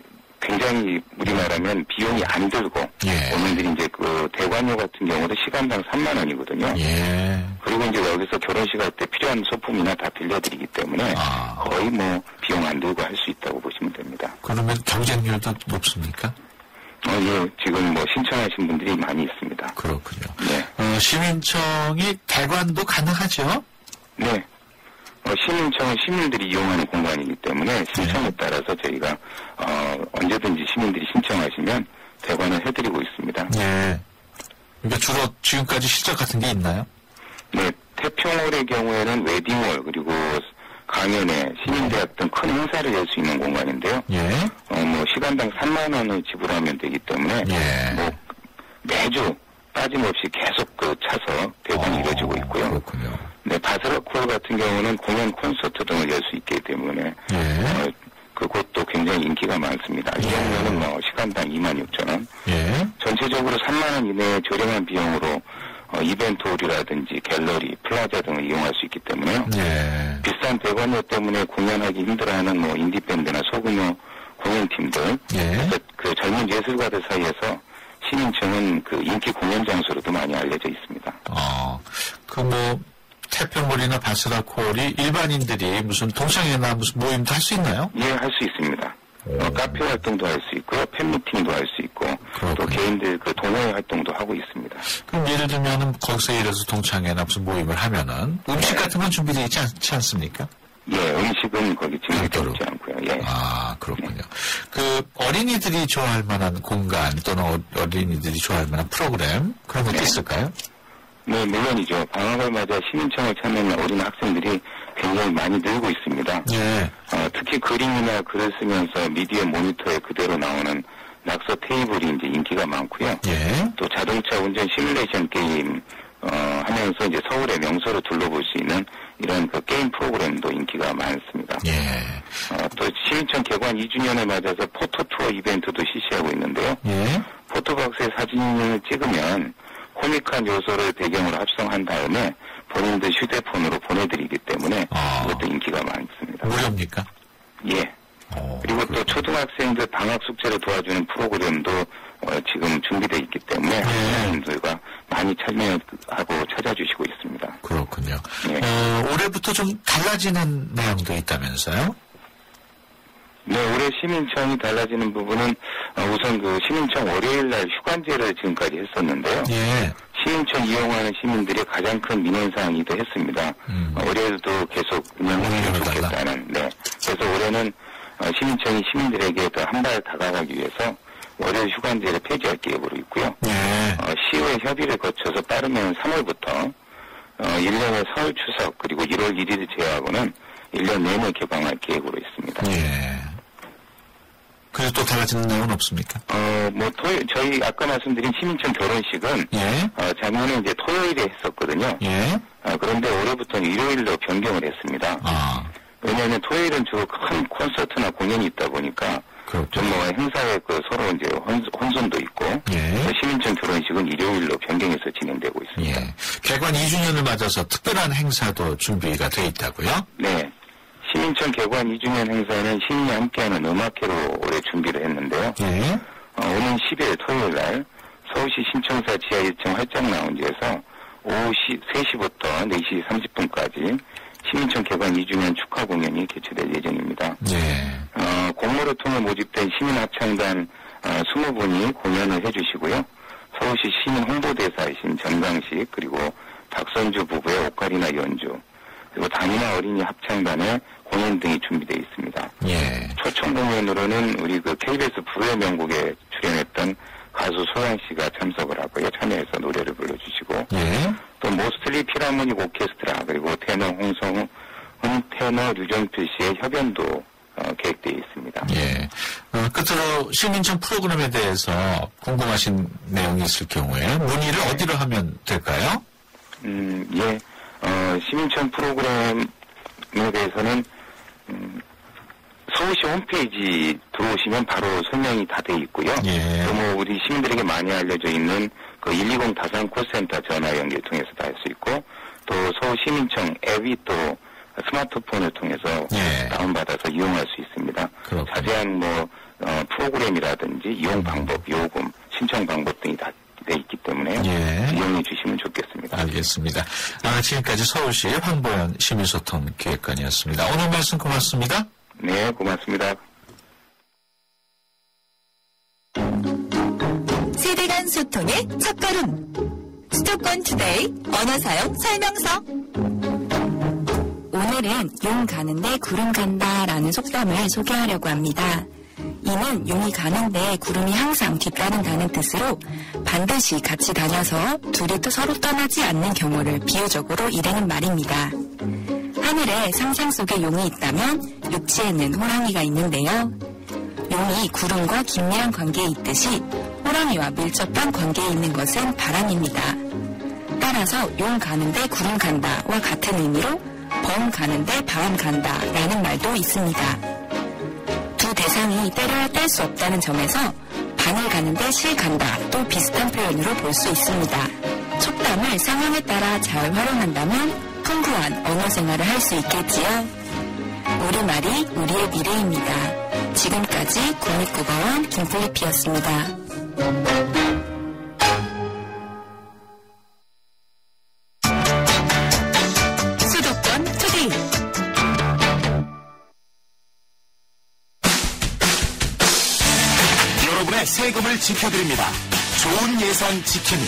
Speaker 13: 굉장히 우리나라면 비용이 안 들고
Speaker 1: 예.
Speaker 13: 어머니들이 이제 그 대관료 같은 경우도 시간당 삼만 원이거든요.
Speaker 1: 예.
Speaker 13: 그리고 이제 여기서 결혼식 할 때 필요한 소품이나 다 빌려드리기 때문에
Speaker 1: 아.
Speaker 13: 거의 뭐 비용 안 들고 할 수 있다고 보시면 됩니다.
Speaker 1: 그러면 경쟁률도 높습니까?
Speaker 13: 어, 예, 지금 뭐 신청하신 분들이 많이 있습니다.
Speaker 1: 그렇군요.
Speaker 13: 네.
Speaker 1: 어, 시민청이 대관도 가능하죠?
Speaker 13: 네. 어, 시민청은 시민들이 이용하는 공간이기 때문에 신청에 따라서 저희가 어, 언제든지 시민들이 신청하시면 대관을 해드리고 있습니다.
Speaker 1: 네. 그러니까 주로 지금까지 실적 같은 게 있나요?
Speaker 13: 네. 태평홀의 경우에는 웨딩홀 그리고 강연회, 시민대학 등 큰 행사를 열 수 있는 공간인데요.
Speaker 1: 예.
Speaker 13: 어, 뭐 시간당 삼만 원을 지불하면 되기 때문에
Speaker 1: 예.
Speaker 13: 뭐 매주 빠짐없이 계속 그 차서 대관이
Speaker 1: 어,
Speaker 13: 이루어지고 있고요.
Speaker 1: 그렇군요.
Speaker 13: 네, 바스락홀 같은 경우는 공연 콘서트 등을 열 수 있기 때문에
Speaker 1: 예.
Speaker 13: 어, 그것도 굉장히 인기가 많습니다. 이 경우에는 뭐 시간당 이만 육천 원.
Speaker 1: 예.
Speaker 13: 전체적으로 삼만 원 이내의 저렴한 비용으로 어, 이벤트홀이라든지 갤러리, 플라자 등을 이용할 수 있기 때문에요.
Speaker 1: 예.
Speaker 13: 비싼 대관료 때문에 공연하기 힘들어하는 뭐 인디밴드나 소규모 공연팀들,
Speaker 1: 예.
Speaker 13: 그래서 그 젊은 예술가들 사이에서 시민청은 그 인기 공연 장소로도 많이 알려져 있습니다.
Speaker 1: 어, 그 뭐 태평홀이나 바스락홀이 일반인들이 무슨 동창회나 무슨 모임도 할 수 있나요?
Speaker 13: 예, 할 수 있습니다. 어, 카페 활동도 할 수 있고요, 팬미팅도 할 수 있고,
Speaker 1: 그렇군요.
Speaker 13: 또 개인들 그 동호회 활동도 하고 있습니다.
Speaker 1: 그럼 예를 들면은 거기서 예를 들어서 동창회나 무슨 모임을 하면은 음식
Speaker 13: 네.
Speaker 1: 같은 건 준비되어 있지 않지 않습니까?
Speaker 13: 예, 음식은 거기 준비되어 있지 않고요. 예.
Speaker 1: 아, 그렇군요. 그 어린이들이 좋아할 만한 공간 또는 어, 어린이들이 좋아할 만한 프로그램 그런 것도
Speaker 13: 네.
Speaker 1: 있을까요?
Speaker 13: 네, 물론이죠. 방학을 맞아 시민청을 찾는 어린 학생들이 굉장히 많이 늘고 있습니다.
Speaker 1: 예.
Speaker 13: 어, 특히 그림이나 글을 쓰면서 미디어 모니터에 그대로 나오는 낙서 테이블이 이제 인기가 많고요.
Speaker 1: 예.
Speaker 13: 또 자동차 운전 시뮬레이션 게임 어, 하면서 이제 서울의 명소를 둘러볼 수 있는 이런 그 게임 프로그램도 인기가 많습니다.
Speaker 1: 예.
Speaker 13: 어, 또 시민청 개관 이 주년을 맞아서 포토투어 이벤트도 실시하고 있는데요.
Speaker 1: 예.
Speaker 13: 포토박스에 사진을 찍으면 코믹한 요소를 배경으로 합성한 다음에 본인들 휴대폰으로 보내드리기 때문에
Speaker 1: 아.
Speaker 13: 이것도 인기가 많습니다.
Speaker 1: 무료입니까?
Speaker 13: 예.
Speaker 1: 어,
Speaker 13: 그리고 또
Speaker 1: 그렇군요.
Speaker 13: 초등학생들 방학 숙제를 도와주는 프로그램도 어, 지금 준비되어 있기 때문에 학생들과 많이 참여하고 찾아주시고 있습니다.
Speaker 1: 그렇군요.
Speaker 13: 예.
Speaker 1: 어, 올해부터 좀 달라지는 내용도 있다면서요?
Speaker 13: 네, 올해 시민청이 달라지는 부분은 어, 우선 그 시민청 월요일날 휴관제를 지금까지 했었는데요.
Speaker 1: 예.
Speaker 13: 시민청 이용하는 시민들이 가장 큰 민원사항이기도 했습니다.
Speaker 1: 음.
Speaker 13: 어, 월요일도 계속 운영했으면 좋겠다는. 네. 그래서 올해는 어, 시민청이 시민들에게 더 한 발 다가가기 위해서 월요일 휴관제를 폐지할 계획으로 있고요.
Speaker 1: 예.
Speaker 13: 어, 시의 협의를 거쳐서 빠르면 삼월부터 어, 일 년의 설 추석 그리고 일월 일일을 제외하고는 일 년 내내 개방할 계획으로 있습니다.
Speaker 1: 예. 그래서 또 달라지는 내용은 없습니까?
Speaker 13: 어, 뭐, 토, 저희 아까 말씀드린 시민청 결혼식은,
Speaker 1: 예.
Speaker 13: 어, 작년에 이제 토요일에 했었거든요.
Speaker 1: 예.
Speaker 13: 어, 그런데 올해부터는 일요일로 변경을 했습니다.
Speaker 1: 아.
Speaker 13: 왜냐하면 토요일은 주로 큰 콘서트나 공연이 있다 보니까, 좀 뭐 행사에 그 서로 이제 혼, 혼선도 있고,
Speaker 1: 예.
Speaker 13: 시민청 결혼식은 일요일로 변경해서 진행되고 있습니다.
Speaker 1: 예. 개관 이 주년을 맞아서 특별한 행사도 준비가 돼 있다고요?
Speaker 13: 네. 시민청 개관 이 주년 행사는 시민이 함께하는 음악회로 올해 준비를 했는데요.
Speaker 1: 예.
Speaker 13: 어, 오는 십 일 토요일 날 서울시 신청사 지하 일 층 활짝 라운지에서 오후 세 시부터 네 시 삼십 분까지 시민청 개관 이 주년 축하 공연이 개최될 예정입니다.
Speaker 1: 예.
Speaker 13: 어, 공모를 통해 모집된 시민 합창단 어, 이십 분이 공연을 해주시고요. 서울시 시민 홍보대사이신 전강식 그리고 박선주 부부의 오카리나 연주 그리고 다문화 어린이 합창단의 공연 등이 준비되어 있습니다.
Speaker 1: 예.
Speaker 13: 초청 공연으로는 우리 그 케이비에스 불후의 명곡에 출연했던 가수 소양 씨가 참석을 하고요. 참여해서 노래를 불러주시고
Speaker 1: 예.
Speaker 13: 또 모스트리 피라모닉 오케스트라 그리고 테너 홍성훈 테너 류정필 씨의 협연도 어, 계획되어 있습니다.
Speaker 1: 예. 어, 끝으로 시민청 프로그램에 대해서 궁금하신 내용이 있을 경우에 문의를 어디로 하면 될까요?
Speaker 13: 음, 예. 어, 시민청 프로그램에 대해서는 음, 서울시 홈페이지 들어오시면 바로 설명이 다 돼 있고요.
Speaker 1: 예.
Speaker 13: 또 뭐 우리 시민들에게 많이 알려져 있는 그 일이공 다산 콜센터 전화 연결 통해서 다 할 수 있고 또 서울 시민청 앱이 또 스마트폰을 통해서
Speaker 1: 예.
Speaker 13: 다운받아서 이용할 수 있습니다.
Speaker 1: 그렇군요.
Speaker 13: 자세한 뭐 어, 프로그램이라든지 이용 방법, 요금, 신청 방법 등이 다 돼 있기 때문에
Speaker 1: 예.
Speaker 13: 이용해 주시면 좋겠습니다.
Speaker 1: 알겠습니다. 아, 지금까지 서울시 황보현 시민소통 기획관이었습니다. 오늘 말씀 고맙습니다.
Speaker 13: 네, 고맙습니다.
Speaker 14: 세대 간 소통의 첫걸음. 수도권 투데이 언어 사용 설명서.
Speaker 2: 오늘은 용 가는데 구름 간다라는 속담을 소개하려고 합니다. 이는 용이 가는데 구름이 항상 뒤따른다는 뜻으로 반드시 같이 다녀서 둘이 또 서로 떠나지 않는 경우를 비유적으로 이르는 말입니다. 하늘에 상상 속에 용이 있다면 육지에는 호랑이가 있는데요. 용이 구름과 긴밀한 관계에 있듯이 호랑이와 밀접한 관계에 있는 것은 바람입니다. 따라서 용 가는데 구름 간다와 같은 의미로 범 가는데 바람 간다라는 말도 있습니다. 두 대상이 때려야 뗄 수 없다는 점에서 바늘 가는데 실 간다 또 비슷한 표현으로 볼 수 있습니다. 속담을 상황에 따라 잘 활용한다면 풍부한 언어 생활을 할 수 있겠지요. 우리말이 우리의 미래입니다. 지금까지 국립국어원 김플리피였습니다.
Speaker 14: 수도권 투데이.
Speaker 12: 여러분의 세금을 지켜드립니다. 좋은 예산 지킴이.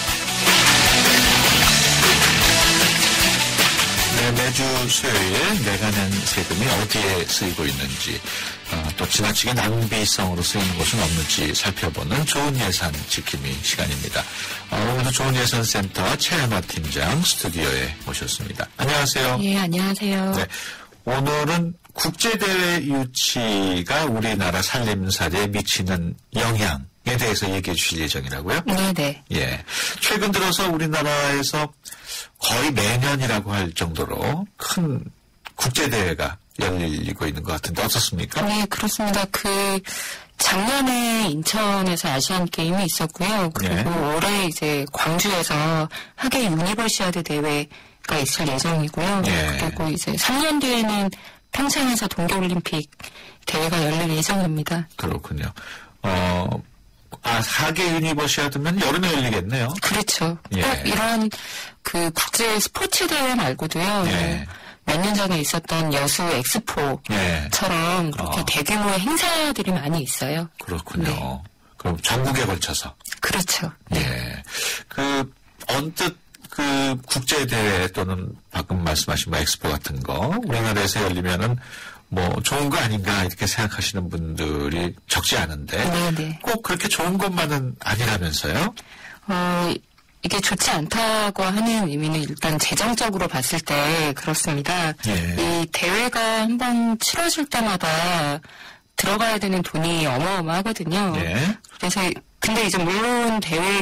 Speaker 1: 네, 매주 수요일 내가 낸 세금이 어디에 쓰이고 있는지, 어, 또 지나치게 낭비성으로 쓰이는 곳은 없는지 살펴보는 좋은 예산 지킴이 시간입니다. 어, 오늘도 좋은 예산센터 최연아 팀장 스튜디오에 모셨습니다. 안녕하세요.
Speaker 2: 예, 안녕하세요.
Speaker 1: 네, 오늘은 국제대회 유치가 우리나라 살림살이에 미치는 영향에 대해서 얘기해 주실 예정이라고요?
Speaker 2: 네네.
Speaker 1: 예. 최근 들어서 우리나라에서 거의 매년이라고 할 정도로 큰 국제대회가 열리고 있는 것 같은데 어떻습니까?
Speaker 2: 네, 그렇습니다. 그, 작년에 인천에서 아시안 게임이 있었고요. 그리고
Speaker 1: 네.
Speaker 2: 올해 이제 광주에서 하계 유니버시아드 대회가 있을 예정이고요.
Speaker 1: 네.
Speaker 2: 그리고 이제 삼 년 뒤에는 평창에서 동계올림픽 대회가 열릴 예정입니다.
Speaker 1: 그렇군요. 어, 아, 하계 유니버시아드면 여름에 열리겠네요.
Speaker 2: 그렇죠.
Speaker 1: 예.
Speaker 2: 꼭 이런 그 국제 스포츠 대회 말고도요.
Speaker 1: 예.
Speaker 2: 몇 년 전에 있었던 여수 엑스포처럼
Speaker 1: 예.
Speaker 2: 그렇게
Speaker 1: 어.
Speaker 2: 대규모의 행사들이 많이 있어요.
Speaker 1: 그렇군요.
Speaker 2: 네.
Speaker 1: 그럼 전국에 걸쳐서.
Speaker 2: 그렇죠.
Speaker 1: 예. 그, 언뜻 그 국제대회 또는 방금 말씀하신 뭐 엑스포 같은 거 우리나라에서 열리면은 뭐 좋은 거 아닌가 이렇게 생각하시는 분들이 적지 않은데
Speaker 2: 네네.
Speaker 1: 꼭 그렇게 좋은 것만은 아니라면서요?
Speaker 2: 어, 이게 좋지 않다고 하는 의미는 일단 재정적으로 봤을 때 그렇습니다.
Speaker 1: 예.
Speaker 2: 이 대회가 한번 치러질 때마다 들어가야 되는 돈이 어마어마하거든요.
Speaker 1: 예.
Speaker 2: 그래서 근데 이제 물론 대회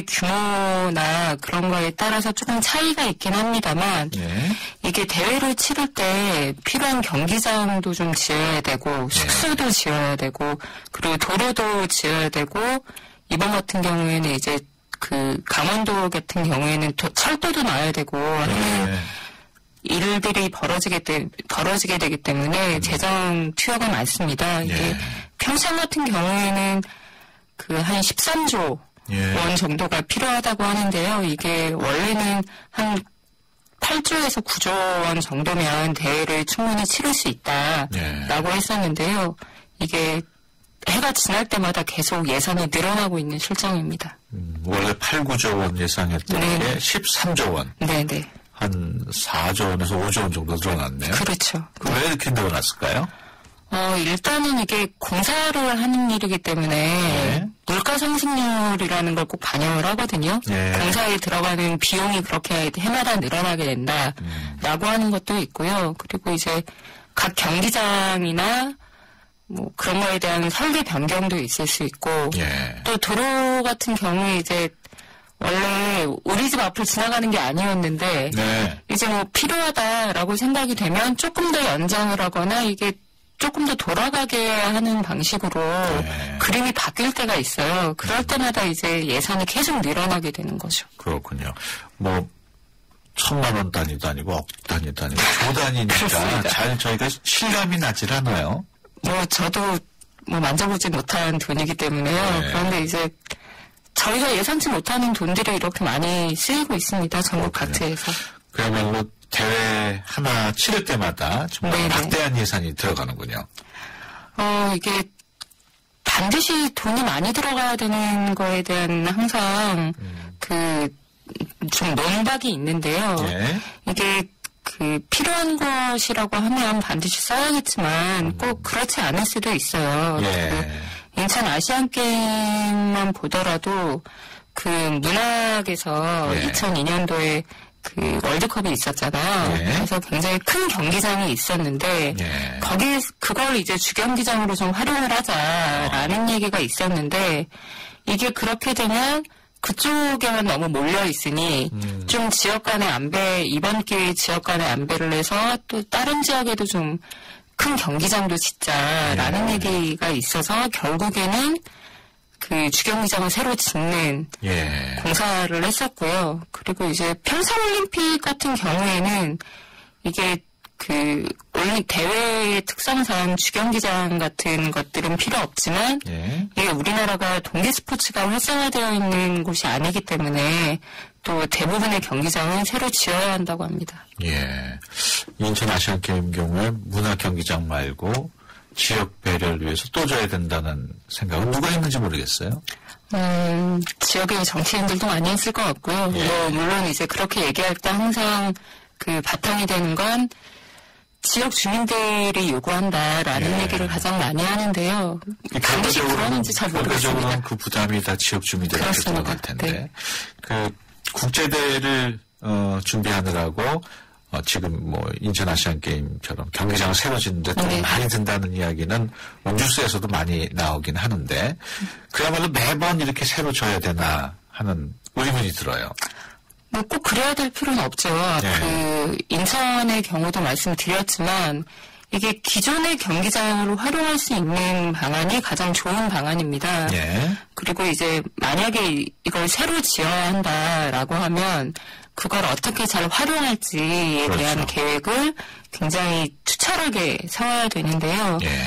Speaker 2: 규모나 그런 거에 따라서 조금 차이가 있긴 합니다만
Speaker 1: 예.
Speaker 2: 이게 대회를 치를 때 필요한 경기장도 좀 지어야 되고 숙소도 지어야 되고 그리고 도로도 지어야 되고 이번 같은 경우에는 이제 그 강원도 같은 경우에는 도, 철도도 놔야 되고 하는
Speaker 1: 예.
Speaker 2: 일들이 벌어지게 되, 벌어지게 되기 때문에 재정 투여가 많습니다. 이게
Speaker 1: 예.
Speaker 2: 평창 같은 경우에는 그 한 십삼조
Speaker 1: 예.
Speaker 2: 원 정도가 필요하다고 하는데요. 이게 원래는 한 팔조에서 구조 원 정도면 대회를 충분히 치를 수 있다라고
Speaker 1: 예.
Speaker 2: 했었는데요. 이게 해가 지날 때마다 계속 예산이 늘어나고 있는 실정입니다.
Speaker 1: 음, 원래 팔, 구조 원 예상했던
Speaker 2: 네.
Speaker 1: 게 십삼조 원.
Speaker 2: 네네.
Speaker 1: 한 사조 원에서 오조 원 정도 늘어났네요.
Speaker 2: 그렇죠.
Speaker 1: 왜 이렇게 늘어났을까요?
Speaker 2: 어, 일단은 이게 공사를 하는 일이기 때문에
Speaker 1: 네.
Speaker 2: 물가 상승률이라는 걸 꼭 반영을 하거든요.
Speaker 1: 네.
Speaker 2: 공사에 들어가는 비용이 그렇게 해마다 늘어나게 된다라고
Speaker 1: 음.
Speaker 2: 하는 것도 있고요. 그리고 이제 각 경기장이나 뭐 그런 거에 대한 설계 변경도 있을 수 있고
Speaker 1: 예.
Speaker 2: 또 도로 같은 경우에 이제 원래 우리 집 앞을 지나가는 게 아니었는데
Speaker 1: 네.
Speaker 2: 이제 뭐 필요하다라고 생각이 되면 조금 더 연장을 하거나 이게 조금 더 돌아가게 하는 방식으로
Speaker 1: 네.
Speaker 2: 그림이 바뀔 때가 있어요. 그럴 때마다 이제 예산이 계속 늘어나게 되는 거죠.
Speaker 1: 그렇군요. 뭐 천만 원 단위도 아니고 억 단위도 아니고 조 단위니까
Speaker 2: 그렇습니다.
Speaker 1: 잘 저희가 실감이 나질 않아요.
Speaker 2: 뭐 저도
Speaker 8: 뭐 만져보지 못한 돈이기 때문에요.
Speaker 1: 네.
Speaker 8: 그런데 이제 저희가 예상치 못하는 돈들이 이렇게 많이 쓰이고 있습니다. 전국 각지에서.
Speaker 1: 그야말로 대회 하나 치를 때마다 정말
Speaker 8: 네네.
Speaker 1: 막대한 예산이 들어가는군요.
Speaker 8: 어, 이게 반드시 돈이 많이 들어가야 되는 거에 대한 항상
Speaker 1: 음.
Speaker 8: 그 좀 논박이 있는데요.
Speaker 1: 예.
Speaker 8: 이게 그 필요한 것이라고 하면 반드시 써야겠지만 음. 꼭 그렇지 않을 수도 있어요.
Speaker 1: 예.
Speaker 8: 그 인천 아시안 게임만 보더라도 그 문학에서
Speaker 1: 예.
Speaker 8: 이천이 년도에 그 월드컵이 있었잖아요.
Speaker 1: 예.
Speaker 8: 그래서 굉장히 큰 경기장이 있었는데
Speaker 1: 예.
Speaker 8: 거기에 그걸 이제 주경기장으로 좀 활용을 하자라는
Speaker 1: 어.
Speaker 8: 얘기가 있었는데 이게 그렇게 되면 그쪽에만 너무 몰려 있으니
Speaker 1: 음.
Speaker 8: 좀 지역 간의 안배 이번 기회에 지역 간의 안배를 해서 또 다른 지역에도 좀 큰 경기장도 짓자라는
Speaker 1: 예.
Speaker 8: 얘기가 있어서 결국에는 그 주경기장을 새로 짓는
Speaker 1: 예.
Speaker 8: 공사를 했었고요. 그리고 이제 평창올림픽 같은 경우에는 이게 그 올림픽 대회의 특성상 주경기장 같은 것들은 필요 없지만
Speaker 1: 예.
Speaker 8: 이게 우리나라가 동계 스포츠가 활성화되어 있는 곳이 아니기 때문에 또 대부분의 경기장은 새로 지어야 한다고 합니다.
Speaker 1: 예. 인천 아시안게임 경우에 문화 경기장 말고 지역 배려를 위해서 또 줘야 된다는 생각은 누가 했는지 모르겠어요.
Speaker 8: 음, 지역의 정치인들도 많이 했을 것 같고요.
Speaker 1: 예.
Speaker 8: 뭐 물론 이제 그렇게 얘기할 때 항상 그 바탕이 되는 건 지역 주민들이 요구한다라는
Speaker 1: 예.
Speaker 8: 얘기를 가장 많이 하는데요. 반드시 그러는지 잘 모르겠습니다.
Speaker 1: 결과적으로는 그 부담이 다 지역 주민들한테 들어갈 텐데.
Speaker 8: 네.
Speaker 1: 그 국제대회를 어, 준비하느라고 어, 지금 뭐 인천 아시안 게임처럼 경기장을 새로 짓는데 돈
Speaker 8: 네.
Speaker 1: 많이 든다는 이야기는 뉴스에서도 많이 나오긴 하는데 그야말로 매번 이렇게 새로 져야 되나 하는 의문이 들어요.
Speaker 8: 뭐 꼭 그래야 될 필요는 없죠.
Speaker 1: 네.
Speaker 8: 그 인천의 경우도 말씀드렸지만 이게 기존의 경기장으로 활용할 수 있는 방안이 가장 좋은 방안입니다.
Speaker 1: 예.
Speaker 8: 그리고 이제 만약에 이걸 새로 지어야 한다라고 하면 그걸 어떻게 잘 활용할지에
Speaker 1: 그렇죠.
Speaker 8: 대한 계획을 굉장히 투철하게 세워야 되는데요.
Speaker 1: 예.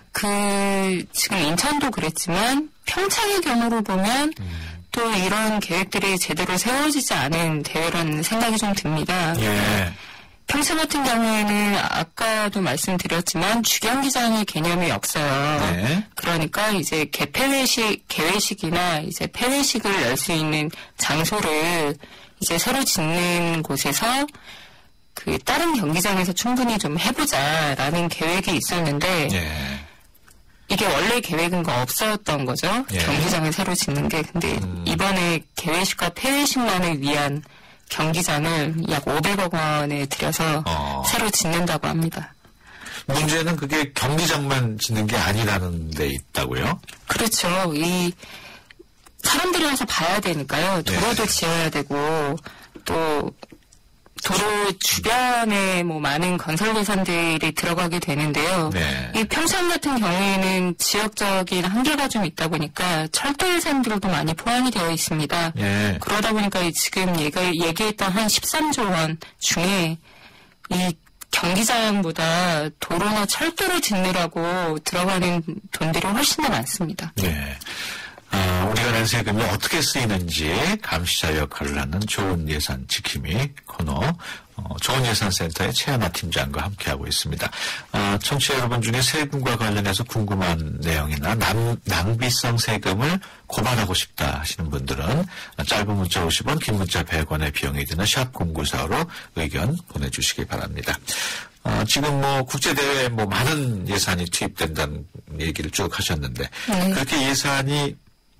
Speaker 8: 그 지금 인천도 그랬지만 평창의 경우를 보면
Speaker 1: 음.
Speaker 8: 또 이런 계획들이 제대로 세워지지 않은 대회라는 생각이 좀 듭니다.
Speaker 1: 예.
Speaker 8: 평창 같은 경우에는 아까도 말씀드렸지만 주경기장의 개념이 없어요.
Speaker 1: 네.
Speaker 8: 그러니까 이제 개폐회식, 개회식이나 이제 폐회식을 열 수 있는 장소를 이제 새로 짓는 곳에서 그 다른 경기장에서 충분히 좀 해보자라는 계획이 있었는데
Speaker 1: 예.
Speaker 8: 이게 원래 계획은 거 없었던 거죠.
Speaker 1: 예.
Speaker 8: 경기장을 새로 짓는 게. 근데
Speaker 1: 음.
Speaker 8: 이번에 개회식과 폐회식만을 위한 경기장을 약 오백억 원에 들여서
Speaker 1: 어.
Speaker 8: 새로 짓는다고 합니다.
Speaker 1: 문제는 그게 경기장만 짓는 게 아니라는 데 있다고요?
Speaker 8: 그렇죠. 이 사람들이 와서 봐야 되니까요. 도로도
Speaker 1: 네.
Speaker 8: 지어야 되고 또 도로 주변에 뭐 많은 건설 예산들이 들어가게 되는데요.
Speaker 1: 네.
Speaker 8: 이 평창 같은 경우에는 지역적인 한계가 좀 있다 보니까 철도 예산들도 많이 포함이 되어 있습니다.
Speaker 1: 예.
Speaker 8: 그러다 보니까 이 지금 얘기, 얘기했던 한 십삼조 원 중에 이 경기장보다 도로나 철도를 짓느라고 들어가는 돈들이 훨씬 더 많습니다.
Speaker 1: 네. 어, 우리가 낸 세금이 어떻게 쓰이는지 감시자 역할을 하는 좋은 예산 지킴이 코너 어, 좋은 예산센터의 최하나 팀장과 함께하고 있습니다. 어, 청취자 여러분 중에 세금과 관련해서 궁금한 내용이나 남, 낭비성 세금을 고발하고 싶다 하시는 분들은 짧은 문자 오십 원, 긴 문자 백 원의 비용이 드는 샵 공구사로 의견 보내주시기 바랍니다. 어, 지금 뭐 국제대회에 뭐 많은 예산이 투입된다는 얘기를 쭉 하셨는데
Speaker 8: 네.
Speaker 1: 그렇게 예산이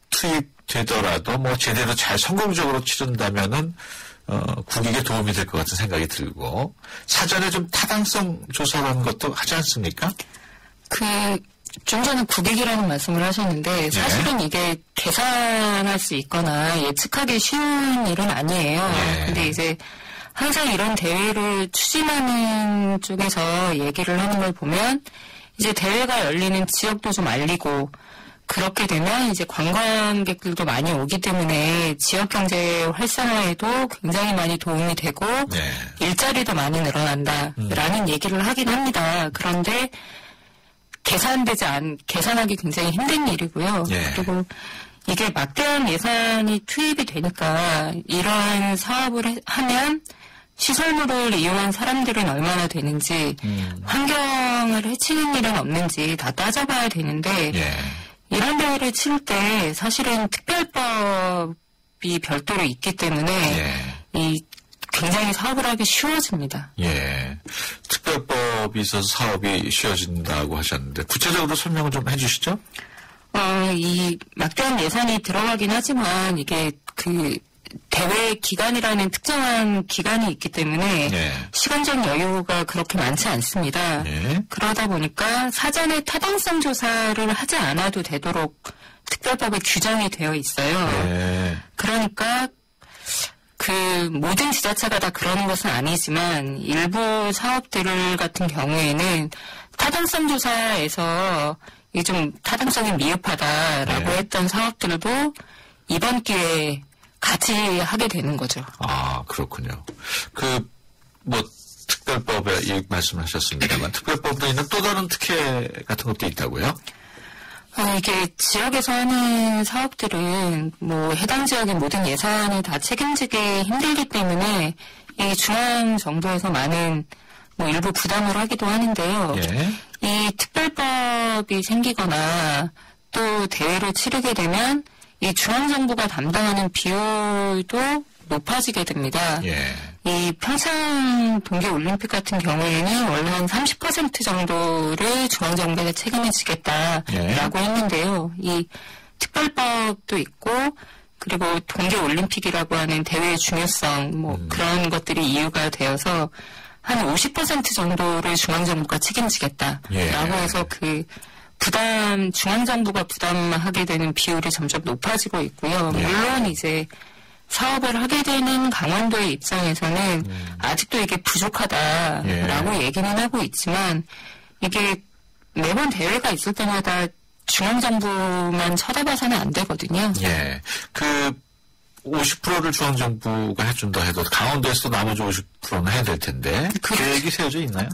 Speaker 1: 투입되더라도 뭐 제대로 잘 성공적으로 치른다면은 어, 국익에 도움이 될 것 같은 생각이 들고 사전에 좀 타당성 조사라는 것도 하지 않습니까?
Speaker 8: 그 좀 전에 국익이라는 말씀을 하셨는데 사실은 네. 이게 계산할 수 있거나 예측하기 쉬운 일은 아니에요.
Speaker 1: 네.
Speaker 8: 근데 이제 항상 이런 대회를 추진하는 쪽에서 얘기를 하는 걸 보면 이제 대회가 열리는 지역도 좀 알리고 그렇게 되면 이제 관광객들도 많이 오기 때문에 지역 경제 활성화에도 굉장히 많이 도움이 되고 계산되지 않, 계산하기 굉장히 힘든 일이고요.
Speaker 1: 예.
Speaker 8: 그리고 이게 막대한 예산이 투입이 되니까 이러한 사업을 해, 하면 시설물을 이용한 사람들은 얼마나 되는지
Speaker 1: 음.
Speaker 8: 환경을 해치는 일은 없는지 다 따져봐야 되는데
Speaker 1: 예.
Speaker 8: 이런 대회를 치를 때 사실은 특별법이 별도로 있기 때문에
Speaker 1: 예.
Speaker 8: 이 굉장히 사업을 하기 쉬워집니다.
Speaker 1: 예. 특별법이 있어서 사업이 쉬워진다고 하셨는데 구체적으로 설명을 좀 해주시죠.
Speaker 8: 어, 이 막대한 예산이 들어가긴 하지만 이게 그 대회 기간이라는 특정한 기간이 있기 때문에
Speaker 1: 예.
Speaker 8: 시간적 여유가 그렇게 많지 않습니다.
Speaker 1: 예.
Speaker 8: 그러다 보니까 사전에 타당성 조사를 하지 않아도 되도록 특별법에 규정이 되어 있어요.
Speaker 1: 예.
Speaker 8: 그러니까 그 모든 지자체가 다 그러는 것은 아니지만 일부 사업들 같은 경우에는 타당성 조사에서 이게 좀 타당성이 미흡하다라고
Speaker 1: 네.
Speaker 8: 했던 사업들도 이번 기회에 같이 하게 되는 거죠.
Speaker 1: 아, 그렇군요. 그, 뭐, 특별법에 이 말씀하셨습니다만, 특별법에 있는 또 다른 특혜 같은 것도 있다고요?
Speaker 8: 어, 이게 지역에서 하는 사업들은 뭐 해당 지역의 모든 예산을 다 책임지기 힘들기 때문에 이 중앙 정부에서 많은 뭐 일부 부담을 하기도 하는데요.
Speaker 1: 예.
Speaker 8: 이 특별법이 생기거나 또 대회를 치르게 되면 이 중앙정부가 담당하는 비율도 높아지게 됩니다.
Speaker 1: 예.
Speaker 8: 이 평창 동계올림픽 같은 경우에는 원래 한 삼십 퍼센트 정도를 중앙정부가 책임을 지겠다라고
Speaker 1: 예.
Speaker 8: 했는데요. 이 특별법도 있고 그리고 동계올림픽이라고 하는 대회의 중요성 뭐
Speaker 1: 음.
Speaker 8: 그런 것들이 이유가 되어서 한 오십 퍼센트 정도를 중앙정부가 책임지겠다라고
Speaker 1: 예.
Speaker 8: 해서 그 부담, 중앙정부가 부담하게 되는 비율이 점점 높아지고 있고요.
Speaker 1: 예.
Speaker 8: 물론 이제 사업을 하게 되는 강원도의 입장에서는
Speaker 1: 음.
Speaker 8: 아직도 이게 부족하다라고
Speaker 1: 예.
Speaker 8: 얘기는 하고 있지만 이게 매번 대회가 있을 때마다 중앙정부만 쳐다봐서는 안 되거든요.
Speaker 1: 예. 그, 오십 퍼센트를 중앙정부가 해준다 해도 강원도에서 나머지 오십 퍼센트는 해야 될 텐데.
Speaker 8: 그렇죠.
Speaker 1: 계획이 세워져 있나요?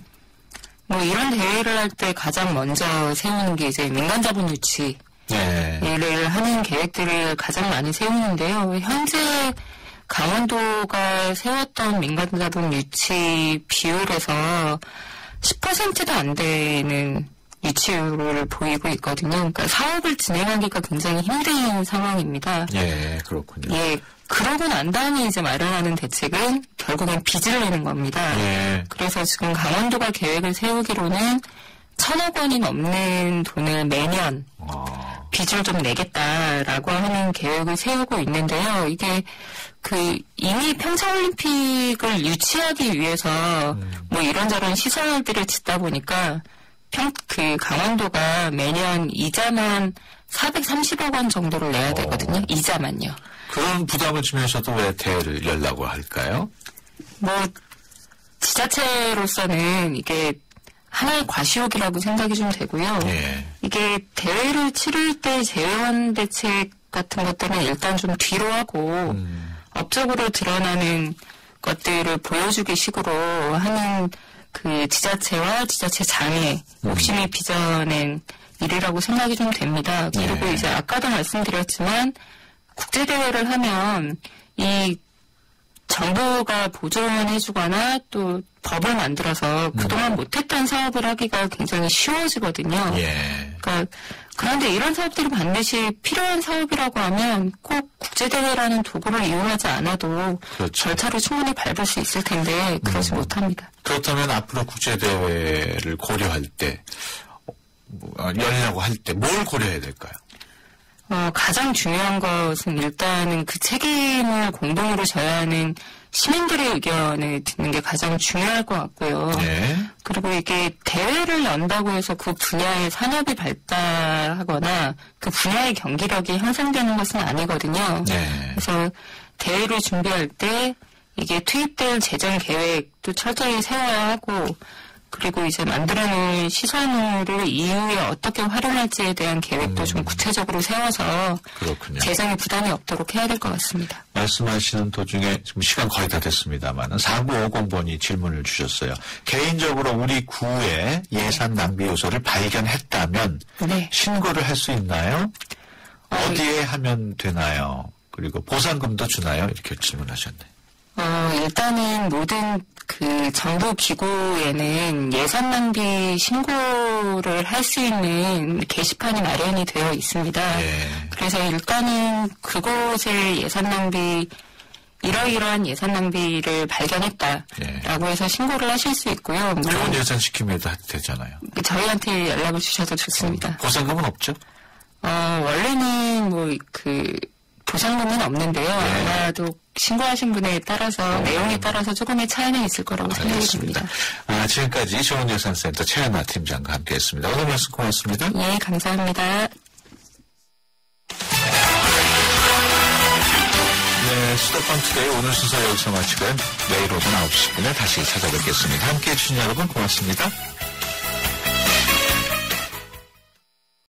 Speaker 8: 뭐 이런 대회를 할 때 가장 먼저 세우는 게 이제 민간자본 유치.
Speaker 1: 예.
Speaker 8: 를 하는 계획들을 가장 많이 세우는데요. 현재 강원도가 세웠던 민간자본 유치 비율에서 십 퍼센트도 안 되는 유치율을 보이고 있거든요. 그러니까 사업을 진행하기가 굉장히 힘든 상황입니다.
Speaker 1: 예, 그렇군요.
Speaker 8: 예, 그러고 난 다음에 이제 마련하는 대책은 결국엔 빚을 내는 겁니다.
Speaker 1: 예.
Speaker 8: 그래서 지금 강원도가 계획을 세우기로는 천억 원이 넘는 돈을 매년
Speaker 1: 어.
Speaker 8: 빚을 좀 내겠다라고 하는 계획을 세우고 있는데요. 이게 그 이미 평창올림픽을 유치하기 위해서
Speaker 1: 음.
Speaker 8: 뭐 이런저런 시설들을 짓다 보니까 평, 그 강원도가 매년 이자만 사백삼십억 원 정도를 내야 되거든요.
Speaker 1: 어.
Speaker 8: 이자만요.
Speaker 1: 그런 부담을 주면서도 왜 대회를 열라고 할까요?
Speaker 8: 뭐 지자체로서는 이게 하나의 과시욕이라고 생각이 좀 되고요.
Speaker 1: 예.
Speaker 8: 이게 대회를 치를 때 재원 대책 같은 것들은 일단 좀 뒤로 하고
Speaker 1: 음.
Speaker 8: 업적으로 드러나는 것들을 보여주기 식으로 하는 그 지자체와 지자체 장의 욕심이 빚어낸 일이라고 생각이 좀 됩니다. 그리고
Speaker 1: 예.
Speaker 8: 이제 아까도 말씀드렸지만 국제대회를 하면 이 정부가 보조해주거나 또 법을 만들어서 그동안 못했던 사업을 하기가 굉장히 쉬워지거든요.
Speaker 1: 예.
Speaker 8: 그러니까 그런데 이런 사업들이 반드시 필요한 사업이라고 하면 꼭 국제대회라는 도구를 이용하지 않아도
Speaker 1: 그렇죠.
Speaker 8: 절차를 충분히 밟을 수 있을 텐데 그러지
Speaker 1: 음.
Speaker 8: 못합니다.
Speaker 1: 그렇다면 앞으로 국제대회를 고려할 때, 어, 열려고 할 때 뭘 고려해야 될까요?
Speaker 8: 어, 가장 중요한 것은 일단은 그 책임을 공동으로 져야 하는 시민들의 의견을 듣는 게 가장 중요할 것 같고요.
Speaker 1: 네.
Speaker 8: 그리고 이게 대회를 연다고 해서 그 분야의 산업이 발달하거나 그 분야의 경기력이 향상되는 것은 아니거든요.
Speaker 1: 네.
Speaker 8: 그래서 대회를 준비할 때 이게 투입될 재정 계획도 철저히 세워야 하고 그리고 이제 만들어놓은 시설물을 이후에 어떻게 활용할지에 대한 계획도 음. 좀 구체적으로 세워서
Speaker 1: 그렇군요.
Speaker 8: 재정에 부담이 없도록 해야 될 것 같습니다.
Speaker 1: 말씀하시는 도중에 지금 시간 거의 다 됐습니다만 사구오공 번이 질문을 주셨어요. 개인적으로 우리 구에 예산 낭비 요소를 발견했다면
Speaker 8: 네.
Speaker 1: 신고를 할 수 있나요? 어디에 하면 되나요? 그리고 보상금도 주나요? 이렇게 질문하셨네요.
Speaker 8: 어, 일단은 모든 그 정부 기구에는 예산 낭비 신고를 할 수 있는 게시판이 마련이 되어 있습니다.
Speaker 1: 예.
Speaker 8: 그래서 일단은 그곳에 예산 낭비 이러이러한 예산 낭비를 발견했다라고 해서 신고를 하실 수 있고요.
Speaker 1: 좋은 예산 시키면 되잖아요.
Speaker 8: 저희한테 연락을 주셔도 좋습니다.
Speaker 1: 보상금은 없죠?
Speaker 8: 어, 원래는 뭐 그 보상금은 없는데요. 네. 아마도 신고하신 분에 따라서 어. 내용에 따라서 조금의 차이는 있을 거라고 생각이 듭니다.
Speaker 1: 아, 지금까지 좋은예산센터 최연아 팀장과 함께했습니다. 오늘 말씀 고맙습니다.
Speaker 8: 예, 감사합니다.
Speaker 1: 네, 수도권 투데이 오늘 순서 여기서 마치고요. 내일 오전 아홉 시 십 분에 다시 찾아뵙겠습니다. 함께해 주신 여러분 고맙습니다.